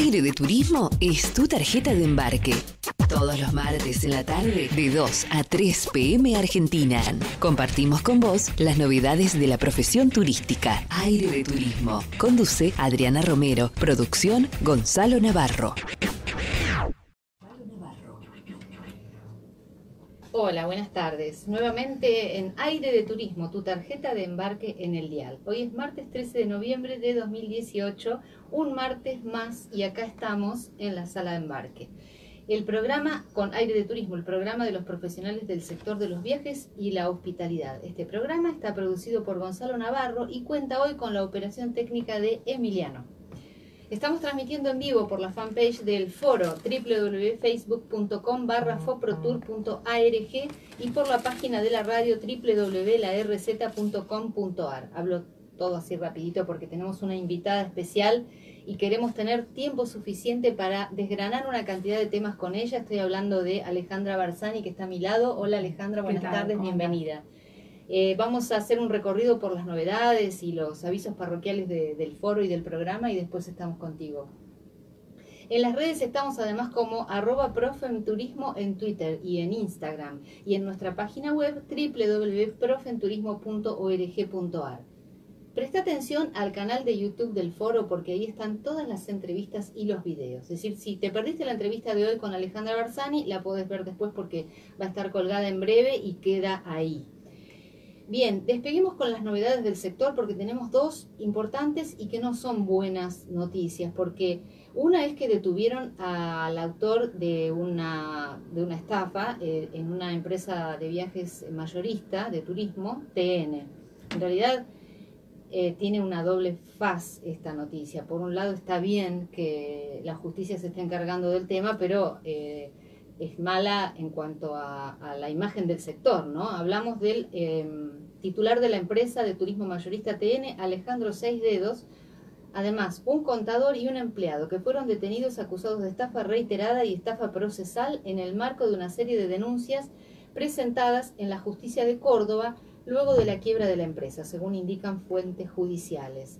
Aire de Turismo es tu tarjeta de embarque. Todos los martes en la tarde, de 2 a 3 p.m. Argentina. Compartimos con vos las novedades de la profesión turística. Aire de Turismo. Conduce Adriana Romero. Producción Gonzalo Navarro. Hola, buenas tardes. Nuevamente en Aire de Turismo, tu tarjeta de embarque en el dial. Hoy es martes 13 de noviembre de 2018, un martes más y acá estamos en la sala de embarque. El programa con Aire de Turismo, el programa de los profesionales del sector de los viajes y la hospitalidad. Este programa está producido por Gonzalo Navarro y cuenta hoy con la operación técnica de Emiliano. Estamos transmitiendo en vivo por la fanpage del foro www.facebook.com/foprotour.arg y por la página de la radio www.larz.com.ar. Hablo todo así rapidito porque tenemos una invitada especial y queremos tener tiempo suficiente para desgranar una cantidad de temas con ella. Estoy hablando de Alejandra Barzani, que está a mi lado. Hola Alejandra, buenas tardes, bienvenida. Vamos a hacer un recorrido por las novedades y los avisos parroquiales del foro y del programa y después estamos contigo. En las redes estamos además como @profemturismo en Twitter y en Instagram y en nuestra página web www.profemturismo.org.ar. Presta atención al canal de YouTube del foro porque ahí están todas las entrevistas y los videos. Es decir, si te perdiste la entrevista de hoy con Alejandra Barzani, la podés ver después porque va a estar colgada en breve y queda ahí. Bien, despeguemos con las novedades del sector porque tenemos dos importantes y que no son buenas noticias, porque una es que detuvieron al autor de una estafa en una empresa de viajes mayorista de turismo, TN. En realidad tiene una doble faz esta noticia. Por un lado está bien que la justicia se esté encargando del tema, pero es mala en cuanto a la imagen del sector, ¿no? Hablamos del titular de la empresa de turismo mayorista TN, Alejandro Seis Dedos, además un contador y un empleado que fueron detenidos acusados de estafa reiterada y estafa procesal en el marco de una serie de denuncias presentadas en la justicia de Córdoba luego de la quiebra de la empresa, según indican fuentes judiciales.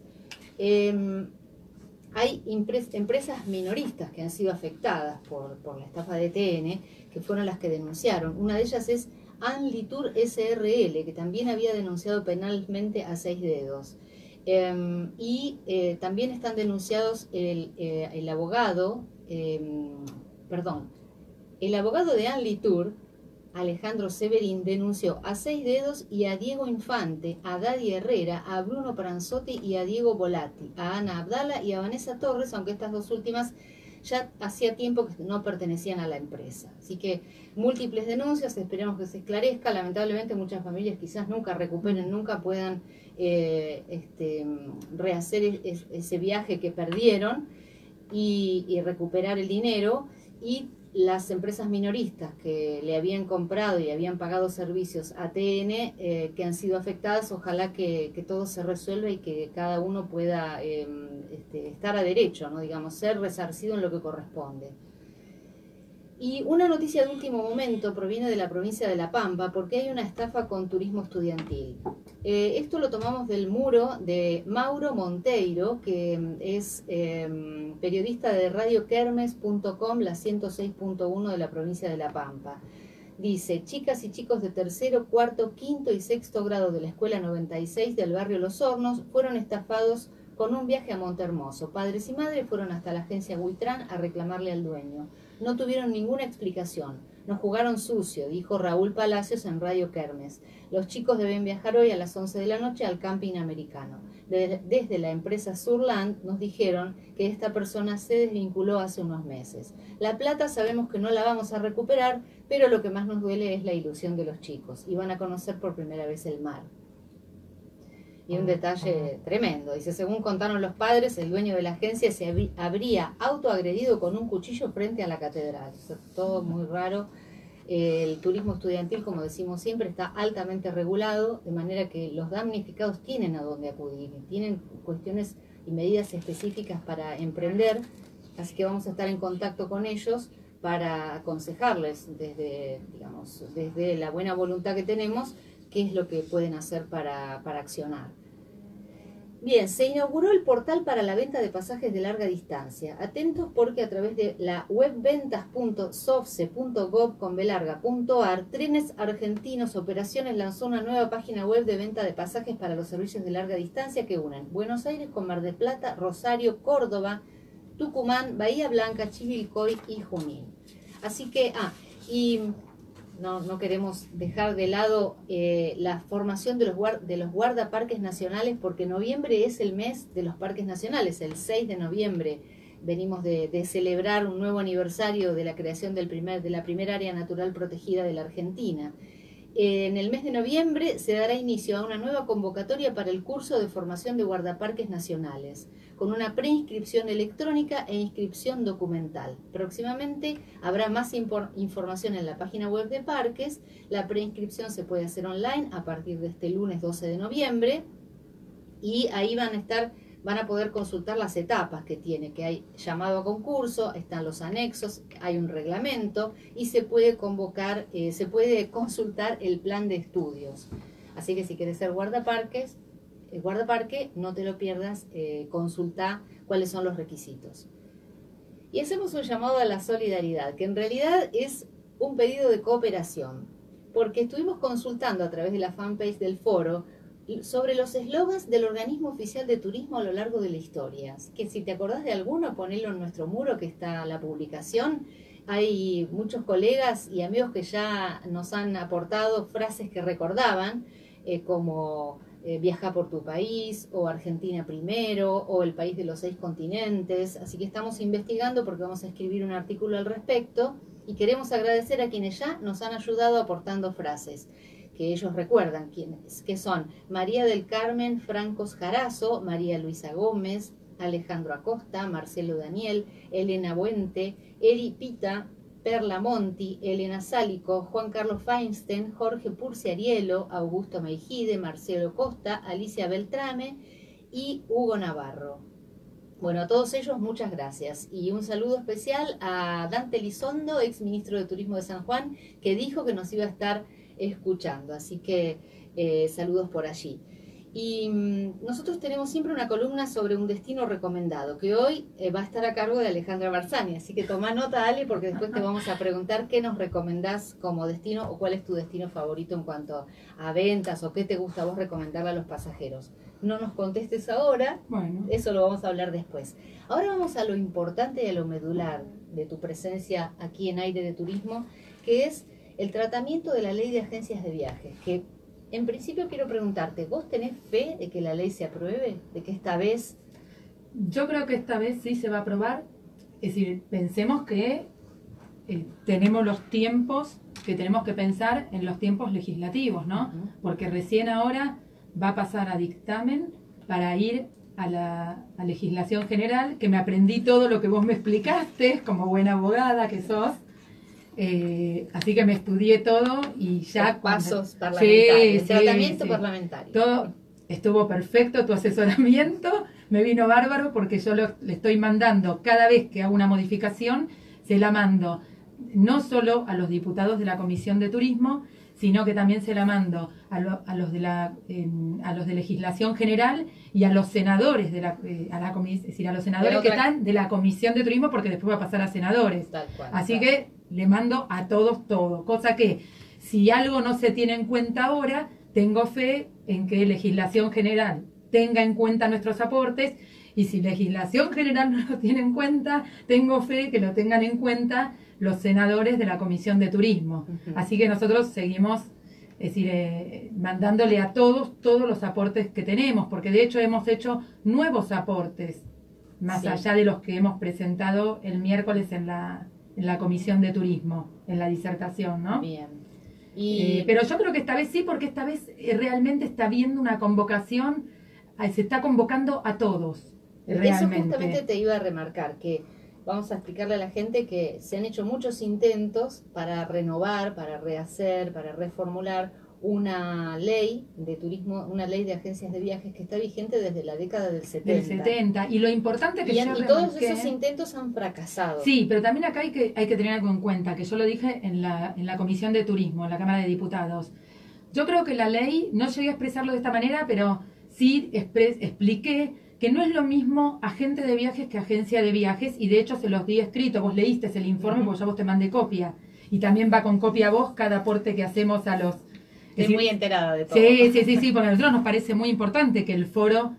Hay empresas minoristas que han sido afectadas por la estafa de TN, que fueron las que denunciaron. Una de ellas es Anlitur SRL, que también había denunciado penalmente a Seis Dedos. También están denunciados el abogado de Anlitur, Alejandro Severín, denunció a Seis Dedos y a Diego Infante, a Daddy Herrera, a Bruno Pranzotti y a Diego Volati, a Ana Abdala y a Vanessa Torres, aunque estas dos últimas ya hacía tiempo que no pertenecían a la empresa. Así que múltiples denuncias, esperemos que se esclarezca. Lamentablemente muchas familias quizás nunca recuperen, nunca puedan rehacer ese viaje que perdieron y recuperar el dinero. Y las empresas minoristas que le habían comprado y habían pagado servicios a TN que han sido afectadas, ojalá que todo se resuelva y que cada uno pueda estar a derecho, ¿no? Digamos, ser resarcido en lo que corresponde. Y una noticia de último momento proviene de la provincia de La Pampa porque hay una estafa con turismo estudiantil. Esto lo tomamos del muro de Mauro Monteiro, que es periodista de radiokermes.com, la 106.1 de la provincia de La Pampa. Dice: chicas y chicos de tercero, cuarto, quinto y sexto grado de la Escuela 96 del barrio Los Hornos fueron estafados con un viaje a Montehermoso. Padres y madres fueron hasta la agencia Buitrán a reclamarle al dueño. No tuvieron ninguna explicación. Nos jugaron sucio, dijo Raúl Palacios en Radio Kermes. Los chicos deben viajar hoy a las 11 de la noche al camping americano. Desde la empresa Surland nos dijeron que esta persona se desvinculó hace unos meses. La plata sabemos que no la vamos a recuperar, pero lo que más nos duele es la ilusión de los chicos. Y van a conocer por primera vez el mar. Y un detalle tremendo. Dice: según contaron los padres, el dueño de la agencia se habría autoagredido con un cuchillo frente a la catedral. Eso es todo muy raro. El turismo estudiantil, como decimos siempre, está altamente regulado, de manera que los damnificados tienen a dónde acudir, tienen cuestiones y medidas específicas para emprender, así que vamos a estar en contacto con ellos para aconsejarles desde la buena voluntad que tenemos qué es lo que pueden hacer para accionar. Bien, se inauguró el portal para la venta de pasajes de larga distancia. Atentos porque a través de la webventas.sofce.gov.ar, Trenes Argentinos Operaciones lanzó una nueva página web de venta de pasajes para los servicios de larga distancia que unen Buenos Aires con Mar del Plata, Rosario, Córdoba, Tucumán, Bahía Blanca, Chivilcoy y Junín. Así que, no queremos dejar de lado la formación de los guardaparques nacionales, porque noviembre es el mes de los parques nacionales. El 6 de noviembre venimos de celebrar un nuevo aniversario de la creación de la primera área natural protegida de la Argentina. En el mes de noviembre se dará inicio a una nueva convocatoria para el curso de formación de guardaparques nacionales, con una preinscripción electrónica e inscripción documental. Próximamente habrá más información en la página web de Parques. La preinscripción se puede hacer online a partir de este lunes 12 de noviembre y ahí van a poder consultar las etapas que tiene, que hay llamado a concurso, están los anexos, hay un reglamento y se puede se puede consultar el plan de estudios. Así que si quieres ser guardaparque, no te lo pierdas, consulta cuáles son los requisitos. Y hacemos un llamado a la solidaridad, que en realidad es un pedido de cooperación, porque estuvimos consultando a través de la fanpage del foro sobre los eslogans del organismo oficial de turismo a lo largo de la historia. Que si te acordás de alguno, ponelo en nuestro muro, que está la publicación. Hay muchos colegas y amigos que ya nos han aportado frases que recordaban, como viaja por tu país, o Argentina primero, o el país de los 6 continentes. Así que estamos investigando porque vamos a escribir un artículo al respecto y queremos agradecer a quienes ya nos han ayudado aportando frases que ellos recuerdan, que son María del Carmen Francos Jarazo, María Luisa Gómez, Alejandro Acosta, Marcelo Daniel, Elena Buente, Eri Pita, Perla Monti, Elena Sálico, Juan Carlos Feinstein, Jorge Purciarielo, Augusto Meijide, Marcelo Costa, Alicia Beltrame y Hugo Navarro. Bueno, a todos ellos muchas gracias y un saludo especial a Dante Lizondo, ex ministro de Turismo de San Juan, que dijo que nos iba a estar escuchando, así que saludos por allí. Y nosotros tenemos siempre una columna sobre un destino recomendado, que hoy va a estar a cargo de Alejandra Barzani, así que toma nota, Ale, porque después te vamos a preguntar qué nos recomendás como destino o cuál es tu destino favorito en cuanto a ventas o qué te gusta a vos recomendarle a los pasajeros. No nos contestes ahora, bueno, eso lo vamos a hablar después. Ahora vamos a lo importante y a lo medular de tu presencia aquí en Aire de Turismo, que es el tratamiento de la ley de agencias de viajes, que en principio quiero preguntarte, ¿vos tenés fe de que la ley se apruebe? ¿De que esta vez? Yo creo que esta vez sí se va a aprobar. Es decir, pensemos que tenemos los tiempos, que tenemos que pensar en los tiempos legislativos, ¿no? Porque recién ahora va a pasar a dictamen para ir a la legislación general, que me aprendí todo lo que vos me explicaste, como buena abogada que sos. Así que me estudié todo y ya pasos parlamentarios, tratamiento parlamentario. Todo estuvo perfecto, tu asesoramiento me vino bárbaro, porque yo le estoy mandando, cada vez que hago una modificación, se la mando no solo a los diputados de la Comisión de Turismo, sino que también se la mando a los de legislación general y a los senadores es decir, a los senadores que están de la Comisión de Turismo, porque después va a pasar a senadores. Así que le mando a todos todo, cosa que si algo no se tiene en cuenta ahora, tengo fe en que legislación general tenga en cuenta nuestros aportes, y si legislación general no lo tiene en cuenta, tengo fe que lo tengan en cuenta los senadores de la Comisión de Turismo. Así que nosotros seguimos, es decir, mandándole a todos los aportes que tenemos, porque de hecho hemos hecho nuevos aportes, más allá de los que hemos presentado el miércoles en la Comisión de Turismo, en la disertación, ¿no? Bien. Pero yo creo que esta vez sí, porque esta vez realmente está habiendo una convocación, se está convocando a todos, realmente. Eso justamente te iba a remarcar, que vamos a explicarle a la gente que se han hecho muchos intentos para renovar, para rehacer, para reformular una ley de turismo, una ley de agencias de viajes que está vigente desde la década del 70. Y lo importante que y todos esos intentos han fracasado. Sí, pero también acá hay que tener algo en cuenta, que yo lo dije en la Comisión de Turismo, en la Cámara de Diputados. Yo creo que la ley, no llegué a expresarlo de esta manera, pero sí expliqué que no es lo mismo agente de viajes que agencia de viajes, y de hecho se los di escrito, vos leíste el informe porque ya vos te mandé copia, y también va con copia a vos cada aporte que hacemos a los... Estoy muy enterada de todo. Sí, porque a nosotros nos parece muy importante que el foro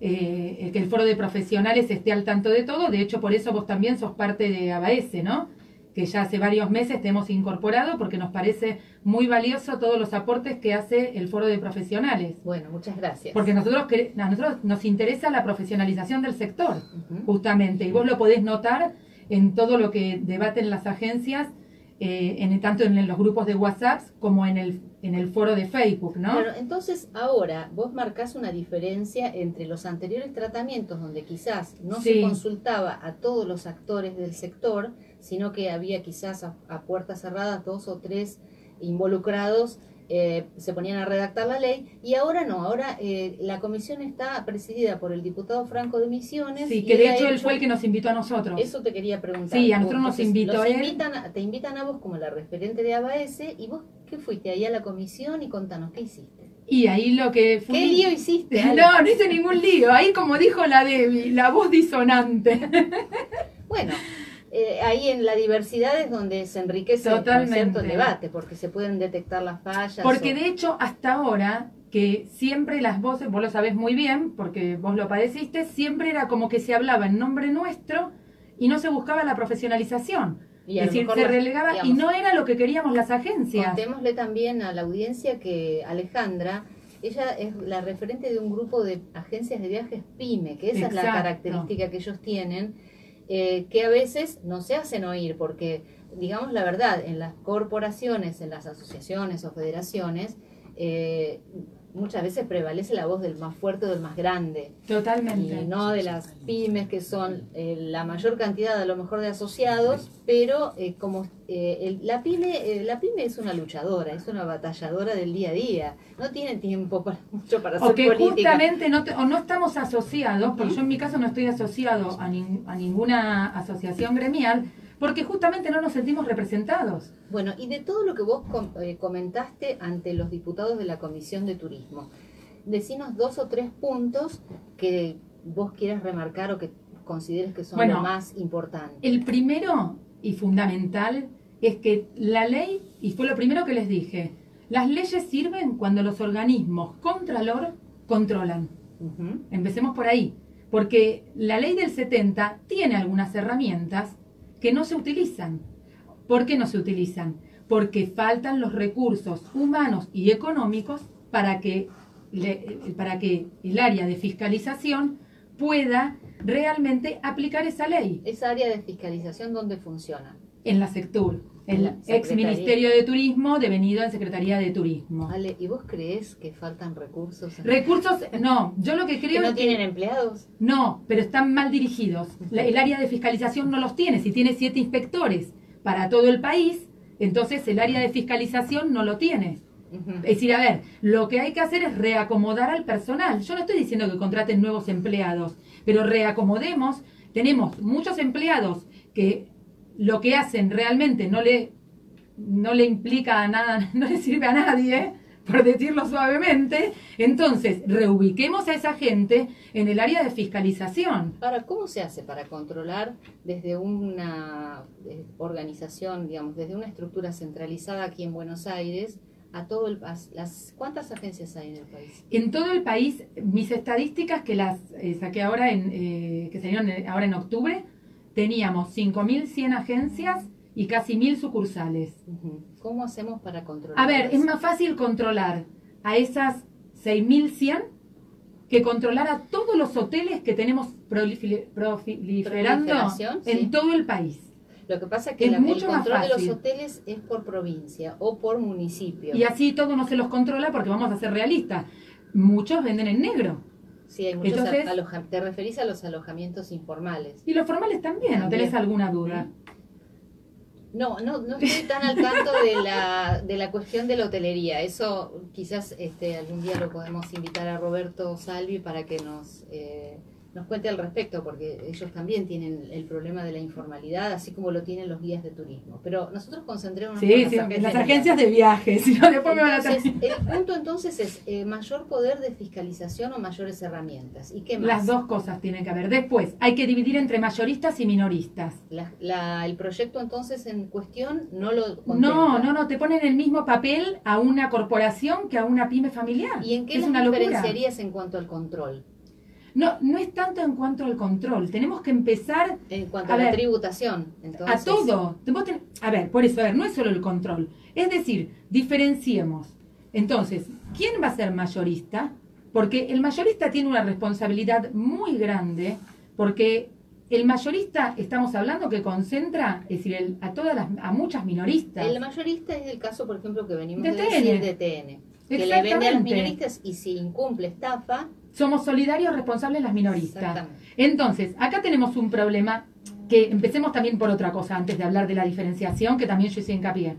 de profesionales esté al tanto de todo. De hecho, por eso vos también sos parte de ABAESE, ¿no? Que ya hace varios meses te hemos incorporado porque nos parece muy valioso todos los aportes que hace el foro de profesionales. Bueno, muchas gracias. Porque a nosotros nos interesa la profesionalización del sector, justamente, y vos lo podés notar en todo lo que debaten las agencias, tanto en los grupos de WhatsApp como en el foro de Facebook, ¿no? Claro, entonces ahora vos marcás una diferencia entre los anteriores tratamientos donde quizás no se consultaba a todos los actores del sector, sino que había quizás a puertas cerradas 2 o 3 involucrados, se ponían a redactar la ley, y ahora no, ahora la comisión está presidida por el diputado Franco de Misiones. Sí, que de hecho él fue el que nos invitó a nosotros. Eso te quería preguntar. Sí, a nosotros nos invitó él. Te invitan a vos como la referente de ABAESE, y vos, ¿qué fuiste ahí a la comisión? Y contanos, ¿qué hiciste? Y ahí lo que fue... ¿Qué lío hiciste? No hice ningún lío. Ahí, como dijo la Debbie, la voz disonante. Bueno, ahí en la diversidad es donde se enriquece el debate, porque se pueden detectar las fallas. Porque de hecho, hasta ahora, que siempre las voces, vos lo sabés muy bien, porque vos lo padeciste, siempre era como que se hablaba en nombre nuestro y no se buscaba la profesionalización. Y es decir, se relegaba, digamos, y no era lo que queríamos las agencias. Contémosle también a la audiencia que Alejandra, ella es la referente de un grupo de agencias de viajes PYME, que esa es la característica que ellos tienen, que a veces no se hacen oír, porque, digamos la verdad, en las corporaciones, en las asociaciones o federaciones, muchas veces prevalece la voz del más fuerte o del más grande. Totalmente. Y no de las pymes, que son la mayor cantidad a lo mejor de asociados, pero la pyme es una luchadora, es una batalladora del día a día. No tiene tiempo mucho para hacer política. O que justamente no estamos asociados, porque yo en mi caso no estoy asociado a ninguna asociación gremial, porque justamente no nos sentimos representados. Bueno, y de todo lo que vos comentaste ante los diputados de la Comisión de Turismo, decinos 2 o 3 puntos que vos quieras remarcar o que consideres que son lo más importante. El primero y fundamental es que la ley, y fue lo primero que les dije, las leyes sirven cuando los organismos Contralor controlan. Empecemos por ahí, porque la ley del 70 tiene algunas herramientas que no se utilizan. ¿Por qué no se utilizan? Porque faltan los recursos humanos y económicos para que el área de fiscalización pueda realmente aplicar esa ley. ¿Esa área de fiscalización dónde funciona? En la SECTUR, el ex Ministerio de Turismo devenido en Secretaría de Turismo. Vale, ¿y vos crees que faltan recursos? Recursos, no, yo lo que creo ¿Que no tienen empleados? No, pero están mal dirigidos. El área de fiscalización no los tiene. Si tiene 7 inspectores para todo el país, entonces el área de fiscalización no lo tiene. Es decir, a ver, lo que hay que hacer es reacomodar al personal. Yo no estoy diciendo que contraten nuevos empleados, pero reacomodemos. Tenemos muchos empleados que lo que hacen realmente no le implica a nada, no le sirve a nadie, por decirlo suavemente. Entonces, reubiquemos a esa gente en el área de fiscalización. Ahora, ¿cómo se hace para controlar desde una organización, digamos, desde una estructura centralizada aquí en Buenos Aires, a todo el país? ¿Cuántas agencias hay en el país? En todo el país, mis estadísticas que las saqué ahora, que salieron ahora en octubre, teníamos 5.100 agencias y casi 1.000 sucursales. ¿Cómo hacemos para controlar? A ver, es más fácil controlar a esas 6.100 que controlar a todos los hoteles que tenemos proliferando en todo el país. Lo que pasa es que el control de los hoteles es por provincia o por municipio. Y así todo no se los controla porque vamos a ser realistas. Muchos venden en negro. Sí, hay muchos. Entonces, te referís a los alojamientos informales. Y los formales también, ¿no tenés alguna duda? No estoy tan al tanto de la cuestión de la hotelería. Eso quizás algún día lo podemos invitar a Roberto Salvi para que nos nos cuente al respecto, porque ellos también tienen el problema de la informalidad, así como lo tienen los guías de turismo. Pero nosotros concentrémonos en las agencias de viajes. Si no, después entonces, el punto entonces es mayor poder de fiscalización o mayores herramientas. ¿Y qué más? Las dos cosas tienen que haber. Después, hay que dividir entre mayoristas y minoristas. El proyecto entonces en cuestión no lo contempla. No, te ponen el mismo papel a una corporación que a una pyme familiar. ¿Y en qué es las diferenciarías en cuanto al control? No es tanto en cuanto al control. Tenemos que empezar... En cuanto a la tributación, entonces. A todo. Por eso, no es solo el control. Es decir, diferenciemos. Entonces, ¿quién va a ser mayorista? Porque el mayorista tiene una responsabilidad muy grande, porque el mayorista, estamos hablando que concentra, es decir, a muchas minoristas. El mayorista es el caso, por ejemplo, que venimos de decir de TN. Que le vende a los minoristas y si incumple, estafa... Somos solidarios, responsables las minoristas. Entonces, acá tenemos un problema, que empecemos también por otra cosa, antes de hablar de la diferenciación, que también yo hice hincapié.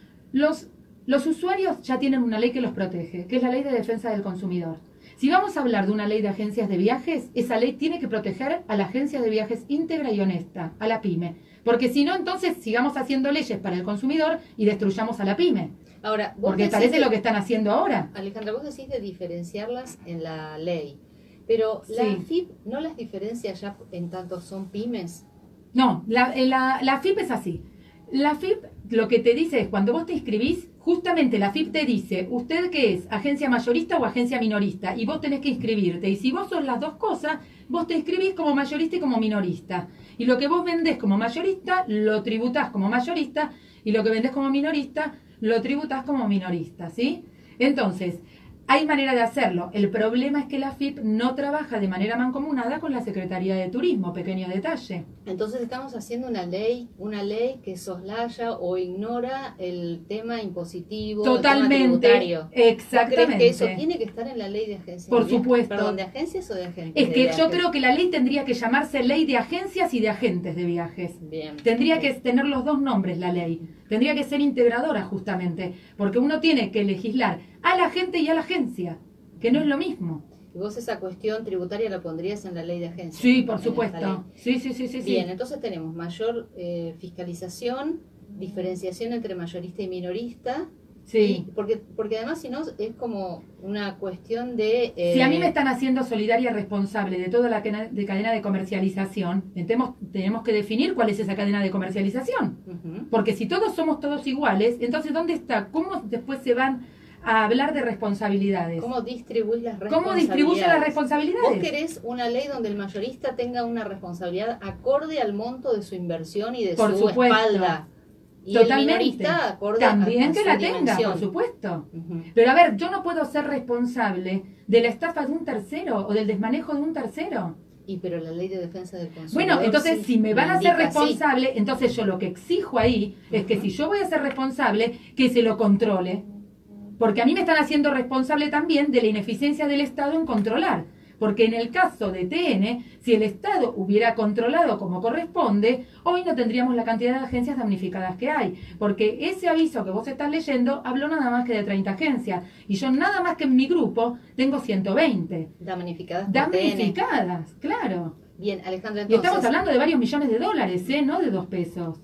Los usuarios ya tienen una ley que los protege, que es la Ley de Defensa del Consumidor. Si vamos a hablar de una ley de agencias de viajes, esa ley tiene que proteger a la agencia de viajes íntegra y honesta, a la pyme. Porque si no, entonces sigamos haciendo leyes para el consumidor y destruyamos a la pyme. Ahora, porque parece lo que están haciendo ahora. Alejandra, vos decís de diferenciarlas en la ley, pero la AFIP no las diferencia ya en tanto son pymes. No, la AFIP es así. La AFIP lo que te dice es, cuando vos te inscribís, justamente la AFIP te dice, ¿usted qué es? ¿Agencia mayorista o agencia minorista? Y vos tenés que inscribirte. Y si vos sos las dos cosas, vos te inscribís como mayorista y como minorista. Y lo que vos vendés como mayorista, lo tributás como mayorista, y lo que vendés como minorista, lo tributás como minorista, ¿sí? Entonces, hay manera de hacerlo. El problema es que la AFIP no trabaja de manera mancomunada con la Secretaría de Turismo, pequeño detalle. Entonces estamos haciendo una ley que soslaya o ignora el tema impositivo, totalmente, el tema tributario. Exactamente. ¿Crees que eso tiene que estar en la ley de agencias? Por supuesto. Perdón, ¿de agencias o de agentes? Es que yo creo que la ley tendría que llamarse Ley de Agencias y de Agentes de Viajes. Bien. Tendría que tener los dos nombres la ley. Tendría que ser integradora justamente, porque uno tiene que legislar a la gente y a la agencia, que no es lo mismo. ¿Y vos esa cuestión tributaria la pondrías en la ley de agencias? Sí, por supuesto. Sí. Bien, entonces tenemos mayor fiscalización, diferenciación entre mayorista y minorista. Sí. Porque además, si no, es como una cuestión de... Si a mí me están haciendo solidaria responsable de toda la cadena de comercialización, tenemos que definir cuál es esa cadena de comercialización. Porque si todos somos todos iguales, entonces ¿dónde está? ¿Cómo después se van a hablar de responsabilidades? ¿Cómo distribuís las responsabilidades? ¿Cómo distribuye las responsabilidades? ¿Vos querés una ley donde el mayorista tenga una responsabilidad acorde al monto de su inversión y de su espalda? Y totalmente. El minorista acorde también a que su la dimensión. tenga, por supuesto. Pero a ver, yo no puedo ser responsable de la estafa de un tercero o del desmanejo de un tercero. Pero la ley de defensa del consumidor... Bueno, entonces si me van a ser responsable, entonces yo lo que exijo ahí es que si yo voy a ser responsable, que se lo controle. Porque a mí me están haciendo responsable también de la ineficiencia del Estado en controlar. Porque en el caso de TN, si el Estado hubiera controlado como corresponde, hoy no tendríamos la cantidad de agencias damnificadas que hay. Porque ese aviso que vos estás leyendo habló nada más que de 30 agencias. Y yo nada más que en mi grupo tengo 120. Damnificadas. Damnificadas, claro. Bien, Alejandra, entonces... Y estamos hablando de varios millones de dólares, no de 2 pesos.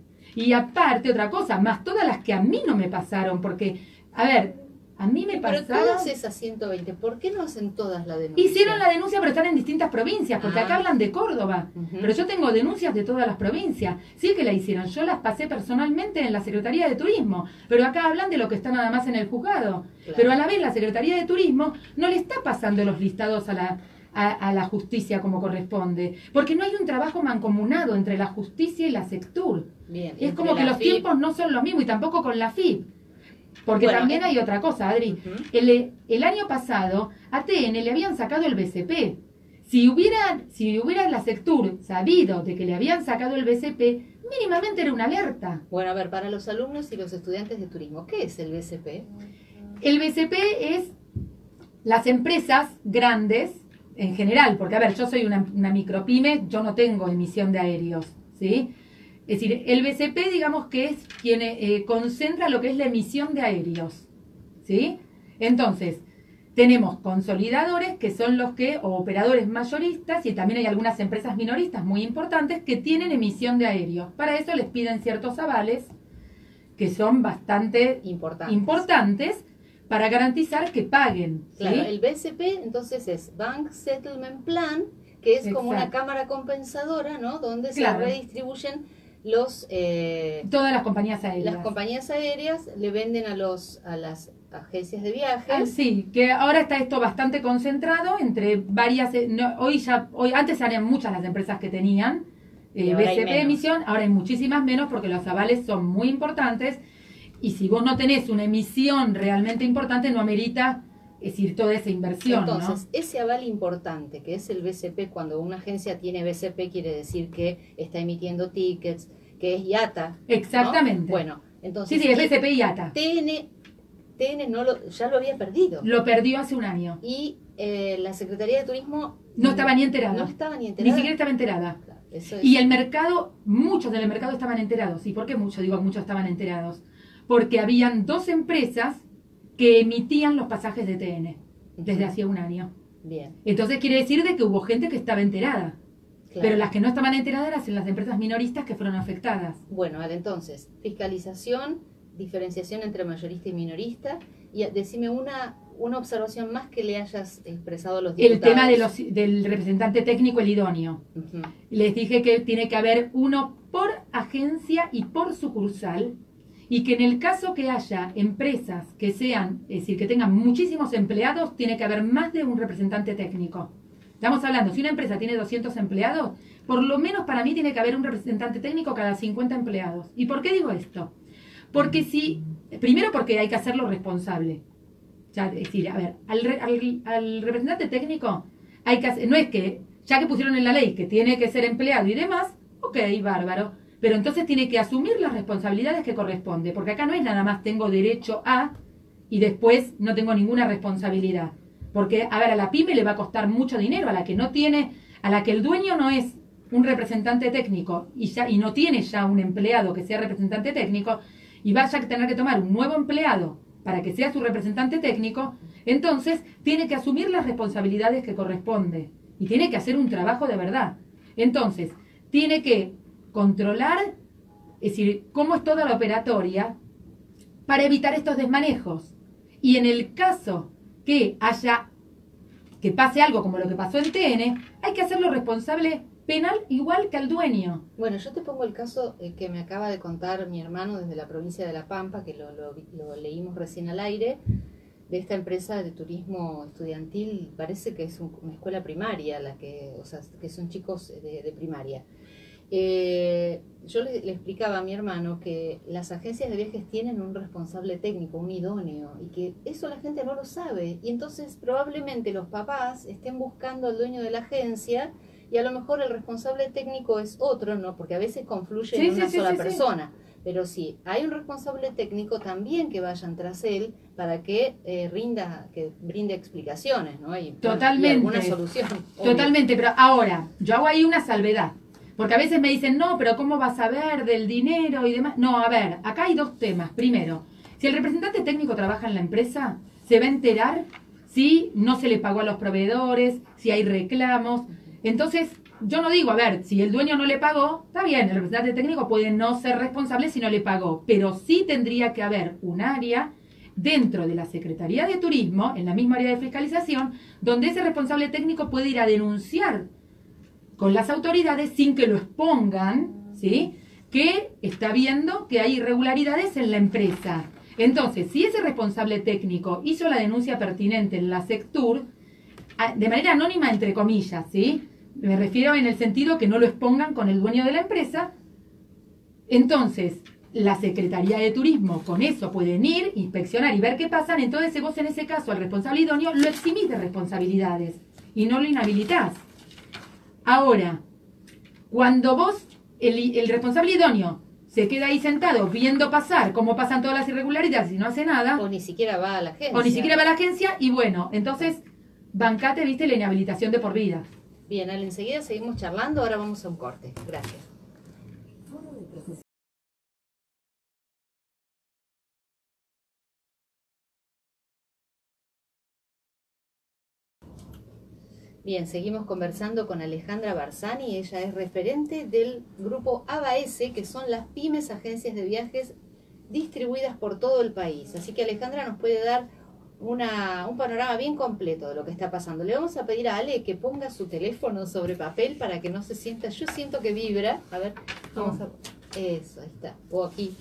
Y aparte, otra cosa, más todas las que a mí no me pasaron, porque, a ver... A mí me pasaron... Pero todas esas 120, ¿por qué no hacen todas la denuncia? Hicieron la denuncia, pero están en distintas provincias, porque acá hablan de Córdoba. Pero yo tengo denuncias de todas las provincias. Sí que la hicieron, yo las pasé personalmente en la Secretaría de Turismo, pero acá hablan de lo que está nada más en el juzgado. Claro. Pero a la vez la Secretaría de Turismo no le está pasando los listados a la justicia como corresponde, porque no hay un trabajo mancomunado entre la justicia y la Sectur. Bien, es como que los tiempos no son los mismos y tampoco con la FIP. Porque también hay otra cosa, Adri. El año pasado a TN le habían sacado el BCP. Si hubiera la Sectur sabido de que le habían sacado el BCP, mínimamente era una alerta. Bueno, a ver, para los alumnos y los estudiantes de turismo, ¿qué es el BCP? El BCP es las empresas grandes en general, porque a ver, yo soy una micropyme, yo no tengo emisión de aéreos, ¿sí? Es decir, el BCP, digamos que es quien concentra lo que es la emisión de aéreos, ¿sí? Entonces, tenemos consolidadores, que son los que, o operadores mayoristas, y también hay algunas empresas minoristas muy importantes que tienen emisión de aéreos. Para eso les piden ciertos avales que son bastante importantes para garantizar que paguen. Claro, ¿sí? el BSP entonces es Bank Settlement Plan, que es como una Exacto. cámara compensadora, ¿no? Donde Claro. se redistribuyen los... Todas las compañías aéreas. Las compañías aéreas le venden a las agencias de viajes. Sí, que ahora está esto bastante concentrado entre varias... antes eran muchas las empresas que tenían BCP de emisión, ahora hay muchísimas menos porque los avales son muy importantes y si vos no tenés una emisión realmente importante no amerita decir toda esa inversión. Entonces, ¿no? ese aval importante que es el BCP, cuando una agencia tiene BCP quiere decir que está emitiendo tickets, que es IATA. Exactamente. ¿no? Bueno, entonces... Sí, es BCP y IATA. TN ya lo había perdido. Lo perdió hace un año. Y la Secretaría de Turismo... No estaba ni enterada. No estaba ni enterada. Ni siquiera estaba enterada. Claro, eso es. Y el mercado, muchos del mercado estaban enterados. ¿Y por qué muchos? Digo, muchos estaban enterados. Porque habían 2 empresas que emitían los pasajes de TN desde hacía un año. Bien. Entonces quiere decir de que hubo gente que estaba enterada. Claro. Pero las que no estaban enteradas eran las empresas minoristas que fueron afectadas. Bueno, entonces, fiscalización, diferenciación entre mayorista y minorista. Y decime una observación más que le hayas expresado a los diputados. El tema del representante técnico, el idóneo. Les dije que tiene que haber uno por agencia y por sucursal, y que en el caso que haya empresas que sean, es decir, que tengan muchísimos empleados, tiene que haber más de un representante técnico. Estamos hablando, si una empresa tiene 200 empleados, por lo menos para mí tiene que haber un representante técnico cada 50 empleados. ¿Y por qué digo esto? Porque primero porque hay que hacerlo responsable. Ya, es decir, a ver, al representante técnico hay que hacer, no es que, ya que pusieron en la ley que tiene que ser empleado y demás, ok, bárbaro, pero entonces tiene que asumir las responsabilidades que corresponde, porque acá no es nada más tengo derecho a y después no tengo ninguna responsabilidad. Porque, a ver, a la pyme le va a costar mucho dinero, a la que no tiene, a la que el dueño no es un representante técnico y no tiene ya un empleado que sea representante técnico y vaya a tener que tomar un nuevo empleado para que sea su representante técnico, entonces tiene que asumir las responsabilidades que corresponde y tiene que hacer un trabajo de verdad. Entonces, tiene que controlar, es decir, cómo es toda la operatoria para evitar estos desmanejos. Y en el caso que pase algo como lo que pasó en TN, hay que hacerlo responsable penal igual que al dueño. Bueno, yo te pongo el caso que me acaba de contar mi hermano desde la provincia de La Pampa, que lo leímos recién al aire, de esta empresa de turismo estudiantil. Parece que es una escuela primaria, que son chicos de primaria. Yo le explicaba a mi hermano que las agencias de viajes tienen un responsable técnico, un idóneo, y que eso la gente no lo sabe. Y entonces probablemente los papás estén buscando al dueño de la agencia y a lo mejor el responsable técnico es otro, ¿no? Porque a veces confluye en una sola persona. Pero sí, hay un responsable técnico también que vayan tras él para que brinde explicaciones, ¿no? Totalmente. Y alguna solución. Totalmente, pero ahora, yo hago ahí una salvedad. Porque a veces me dicen, no, pero ¿cómo vas a ver del dinero y demás? No, a ver, acá hay 2 temas. Primero, si el representante técnico trabaja en la empresa, se va a enterar si no se le pagó a los proveedores, si hay reclamos. Entonces, yo no digo, a ver, si el dueño no le pagó, está bien, el representante técnico puede no ser responsable si no le pagó, pero sí tendría que haber un área dentro de la Secretaría de Turismo, en la misma área de fiscalización, donde ese responsable técnico puede ir a denunciar con las autoridades sin que lo expongan, ¿sí? Que está viendo que hay irregularidades en la empresa. Entonces, si ese responsable técnico hizo la denuncia pertinente en la Sectur, de manera anónima, entre comillas, ¿sí? Me refiero en el sentido que no lo expongan con el dueño de la empresa. Entonces, la Secretaría de Turismo con eso pueden ir, inspeccionar y ver qué pasan. Entonces, vos en ese caso al responsable idóneo lo eximís de responsabilidades y no lo inhabilitás. Ahora, cuando vos, el responsable idóneo, se queda ahí sentado viendo pasar cómo pasan todas las irregularidades y no hace nada. O ni siquiera va a la agencia. Y bueno, entonces, bancate, viste, la inhabilitación de por vida. Bien, enseguida seguimos charlando, ahora vamos a un corte. Gracias. Bien, seguimos conversando con Alejandra Barzani. Ella es referente del grupo ABAS, que son las pymes agencias de viajes distribuidas por todo el país. Así que Alejandra nos puede dar un panorama bien completo de lo que está pasando. Le vamos a pedir a Ale que ponga su teléfono sobre papel para que no se sienta. Yo siento que vibra. A ver, vamos a... Eso, ahí está. O aquí.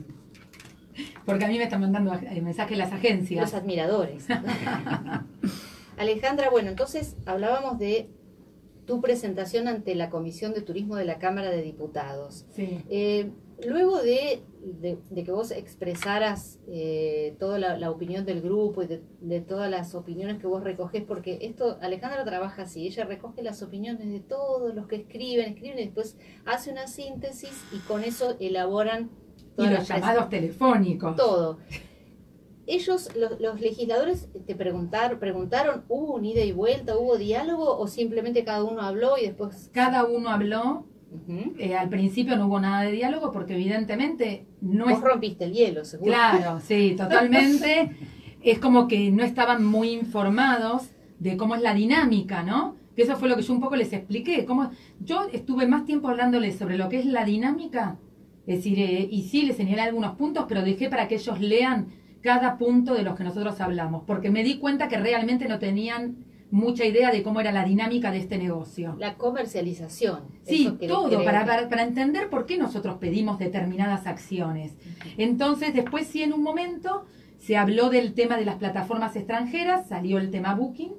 Porque a mí me están mandando mensajes las agencias. Los admiradores. Alejandra, bueno, entonces hablábamos de tu presentación ante la Comisión de Turismo de la Cámara de Diputados. Sí. Luego de que vos expresaras toda la opinión del grupo y de todas las opiniones que vos recogés, porque esto, Alejandra trabaja así, ella recoge las opiniones de todos los que escriben y después hace una síntesis y con eso elaboran todas los llamados telefónicos. Todo. Ellos, los legisladores, te preguntaron, ¿hubo un ida y vuelta, hubo diálogo o simplemente cada uno habló y después...? Cada uno habló. Al principio no hubo nada de diálogo porque evidentemente no Vos rompiste el hielo, seguro. Claro, sí, totalmente. Es como que no estaban muy informados de cómo es la dinámica, ¿no? Que eso fue lo que yo un poco les expliqué. Yo estuve más tiempo hablándoles sobre lo que es la dinámica, es decir, y sí les señalé algunos puntos, pero dejé para que ellos lean cada punto de los que nosotros hablamos, porque me di cuenta que realmente no tenían mucha idea de cómo era la dinámica de este negocio. La comercialización. Sí, todo, para entender por qué nosotros pedimos determinadas acciones. Entonces, después sí, en un momento se habló del tema de las plataformas extranjeras, salió el tema Booking,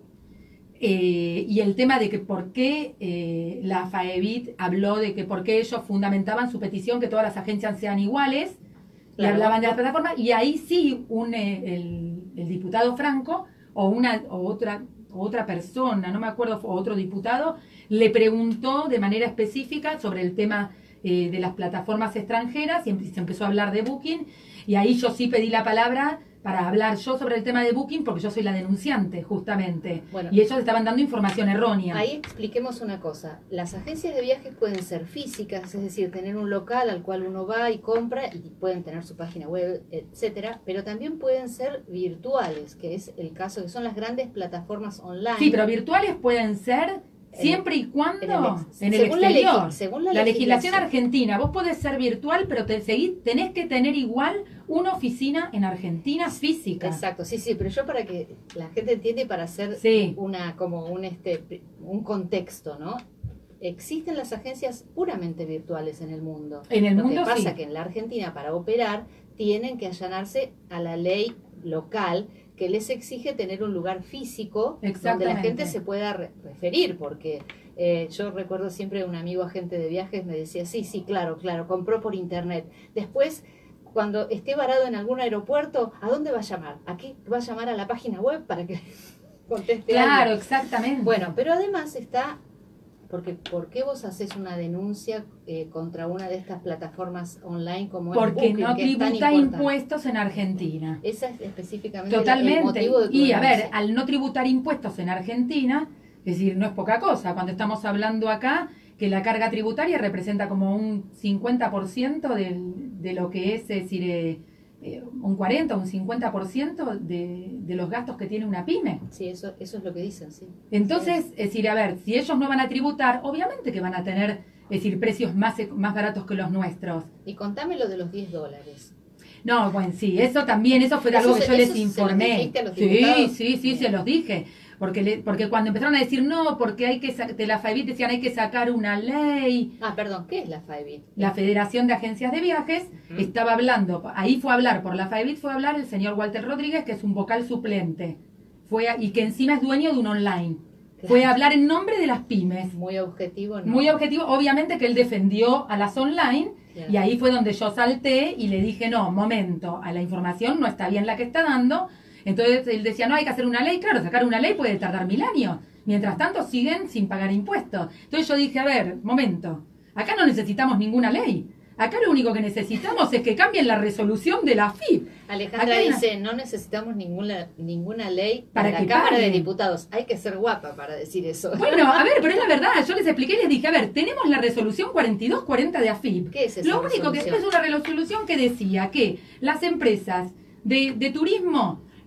y el tema de que por qué la FAEBIT habló de que por qué ellos fundamentaban su petición que todas las agencias sean iguales, claro. Y hablaban de las plataformas, y ahí sí el diputado Franco o otra persona, no me acuerdo, o otro diputado, le preguntó de manera específica sobre el tema de las plataformas extranjeras y se empezó a hablar de Booking, y ahí yo sí pedí la palabra para hablar yo sobre el tema de Booking porque yo soy la denunciante, justamente. Bueno, y ellos estaban dando información errónea. Ahí expliquemos una cosa. Las agencias de viajes pueden ser físicas, es decir, tener un local al cual uno va y compra y pueden tener su página web, etcétera, pero también pueden ser virtuales, que es el caso que son las grandes plataformas online. Sí, pero virtuales pueden ser siempre y cuando en el exterior. Según la legislación argentina, vos podés ser virtual, pero tenés que tener igual una oficina en Argentina física. Exacto, sí, pero yo para que la gente entiende, para hacer un contexto, ¿no? Existen las agencias puramente virtuales en el mundo. En el mundo, Lo que pasa sí. Que en la Argentina, para operar, tienen que allanarse a la ley local que les exige tener un lugar físico donde la gente se pueda referir, porque yo recuerdo siempre un amigo agente de viajes me decía, sí, claro, compró por internet. Después, cuando esté varado en algún aeropuerto, ¿a dónde va a llamar? ¿A qué va a llamar? ¿A la página web para que conteste Claro, algo? Exactamente. Bueno, pero además está... Porque, ¿por qué vos haces una denuncia contra una de estas plataformas online como Porque es Booking, no tributa impuestos en Argentina. Esa es específicamente Totalmente. el motivo de tu Y denuncia. a ver, al no tributar impuestos en Argentina, es decir, no es poca cosa. Cuando estamos hablando acá que la carga tributaria representa como un 50% de lo que es decir, un 40 o un 50% de los gastos que tiene una pyme. Sí, eso es lo que dicen, sí. Entonces, es decir, a ver, si ellos no van a tributar, obviamente que van a tener, es decir, precios más baratos que los nuestros. Y contame lo de los $10. No, bueno, sí, eso también, eso fue algo que yo les informé. Sí, se los dije. Porque cuando empezaron a decir no, porque hay que de la FAEBIT decían hay que sacar una ley. Perdón, ¿qué es la FAEBIT? La Federación de Agencias de Viajes estaba hablando, ahí fue a hablar, por la FAEBIT fue a hablar el señor Walter Rodríguez, que es un vocal suplente, y que encima es dueño de un online. Claro. Fue a hablar en nombre de las pymes. Muy objetivo, ¿no? Muy objetivo, obviamente que él defendió a las online, claro. Y ahí fue donde yo salté y le dije, no, momento, a la información no está bien la que está dando. Entonces él decía, no, hay que hacer una ley. Claro, sacar una ley puede tardar 1000 años. Mientras tanto siguen sin pagar impuestos. Entonces yo dije, a ver, momento, acá no necesitamos ninguna ley. Acá lo único que necesitamos es que cambien la resolución de la AFIP. Alejandra dice, no necesitamos ninguna ley para la Cámara de Diputados. Hay que ser guapa para decir eso. Bueno, a ver, pero es la verdad. Yo les expliqué y les dije, a ver, tenemos la resolución 4240 de AFIP. ¿Qué es esa resolución? Lo único que es una resolución que decía que las empresas de turismo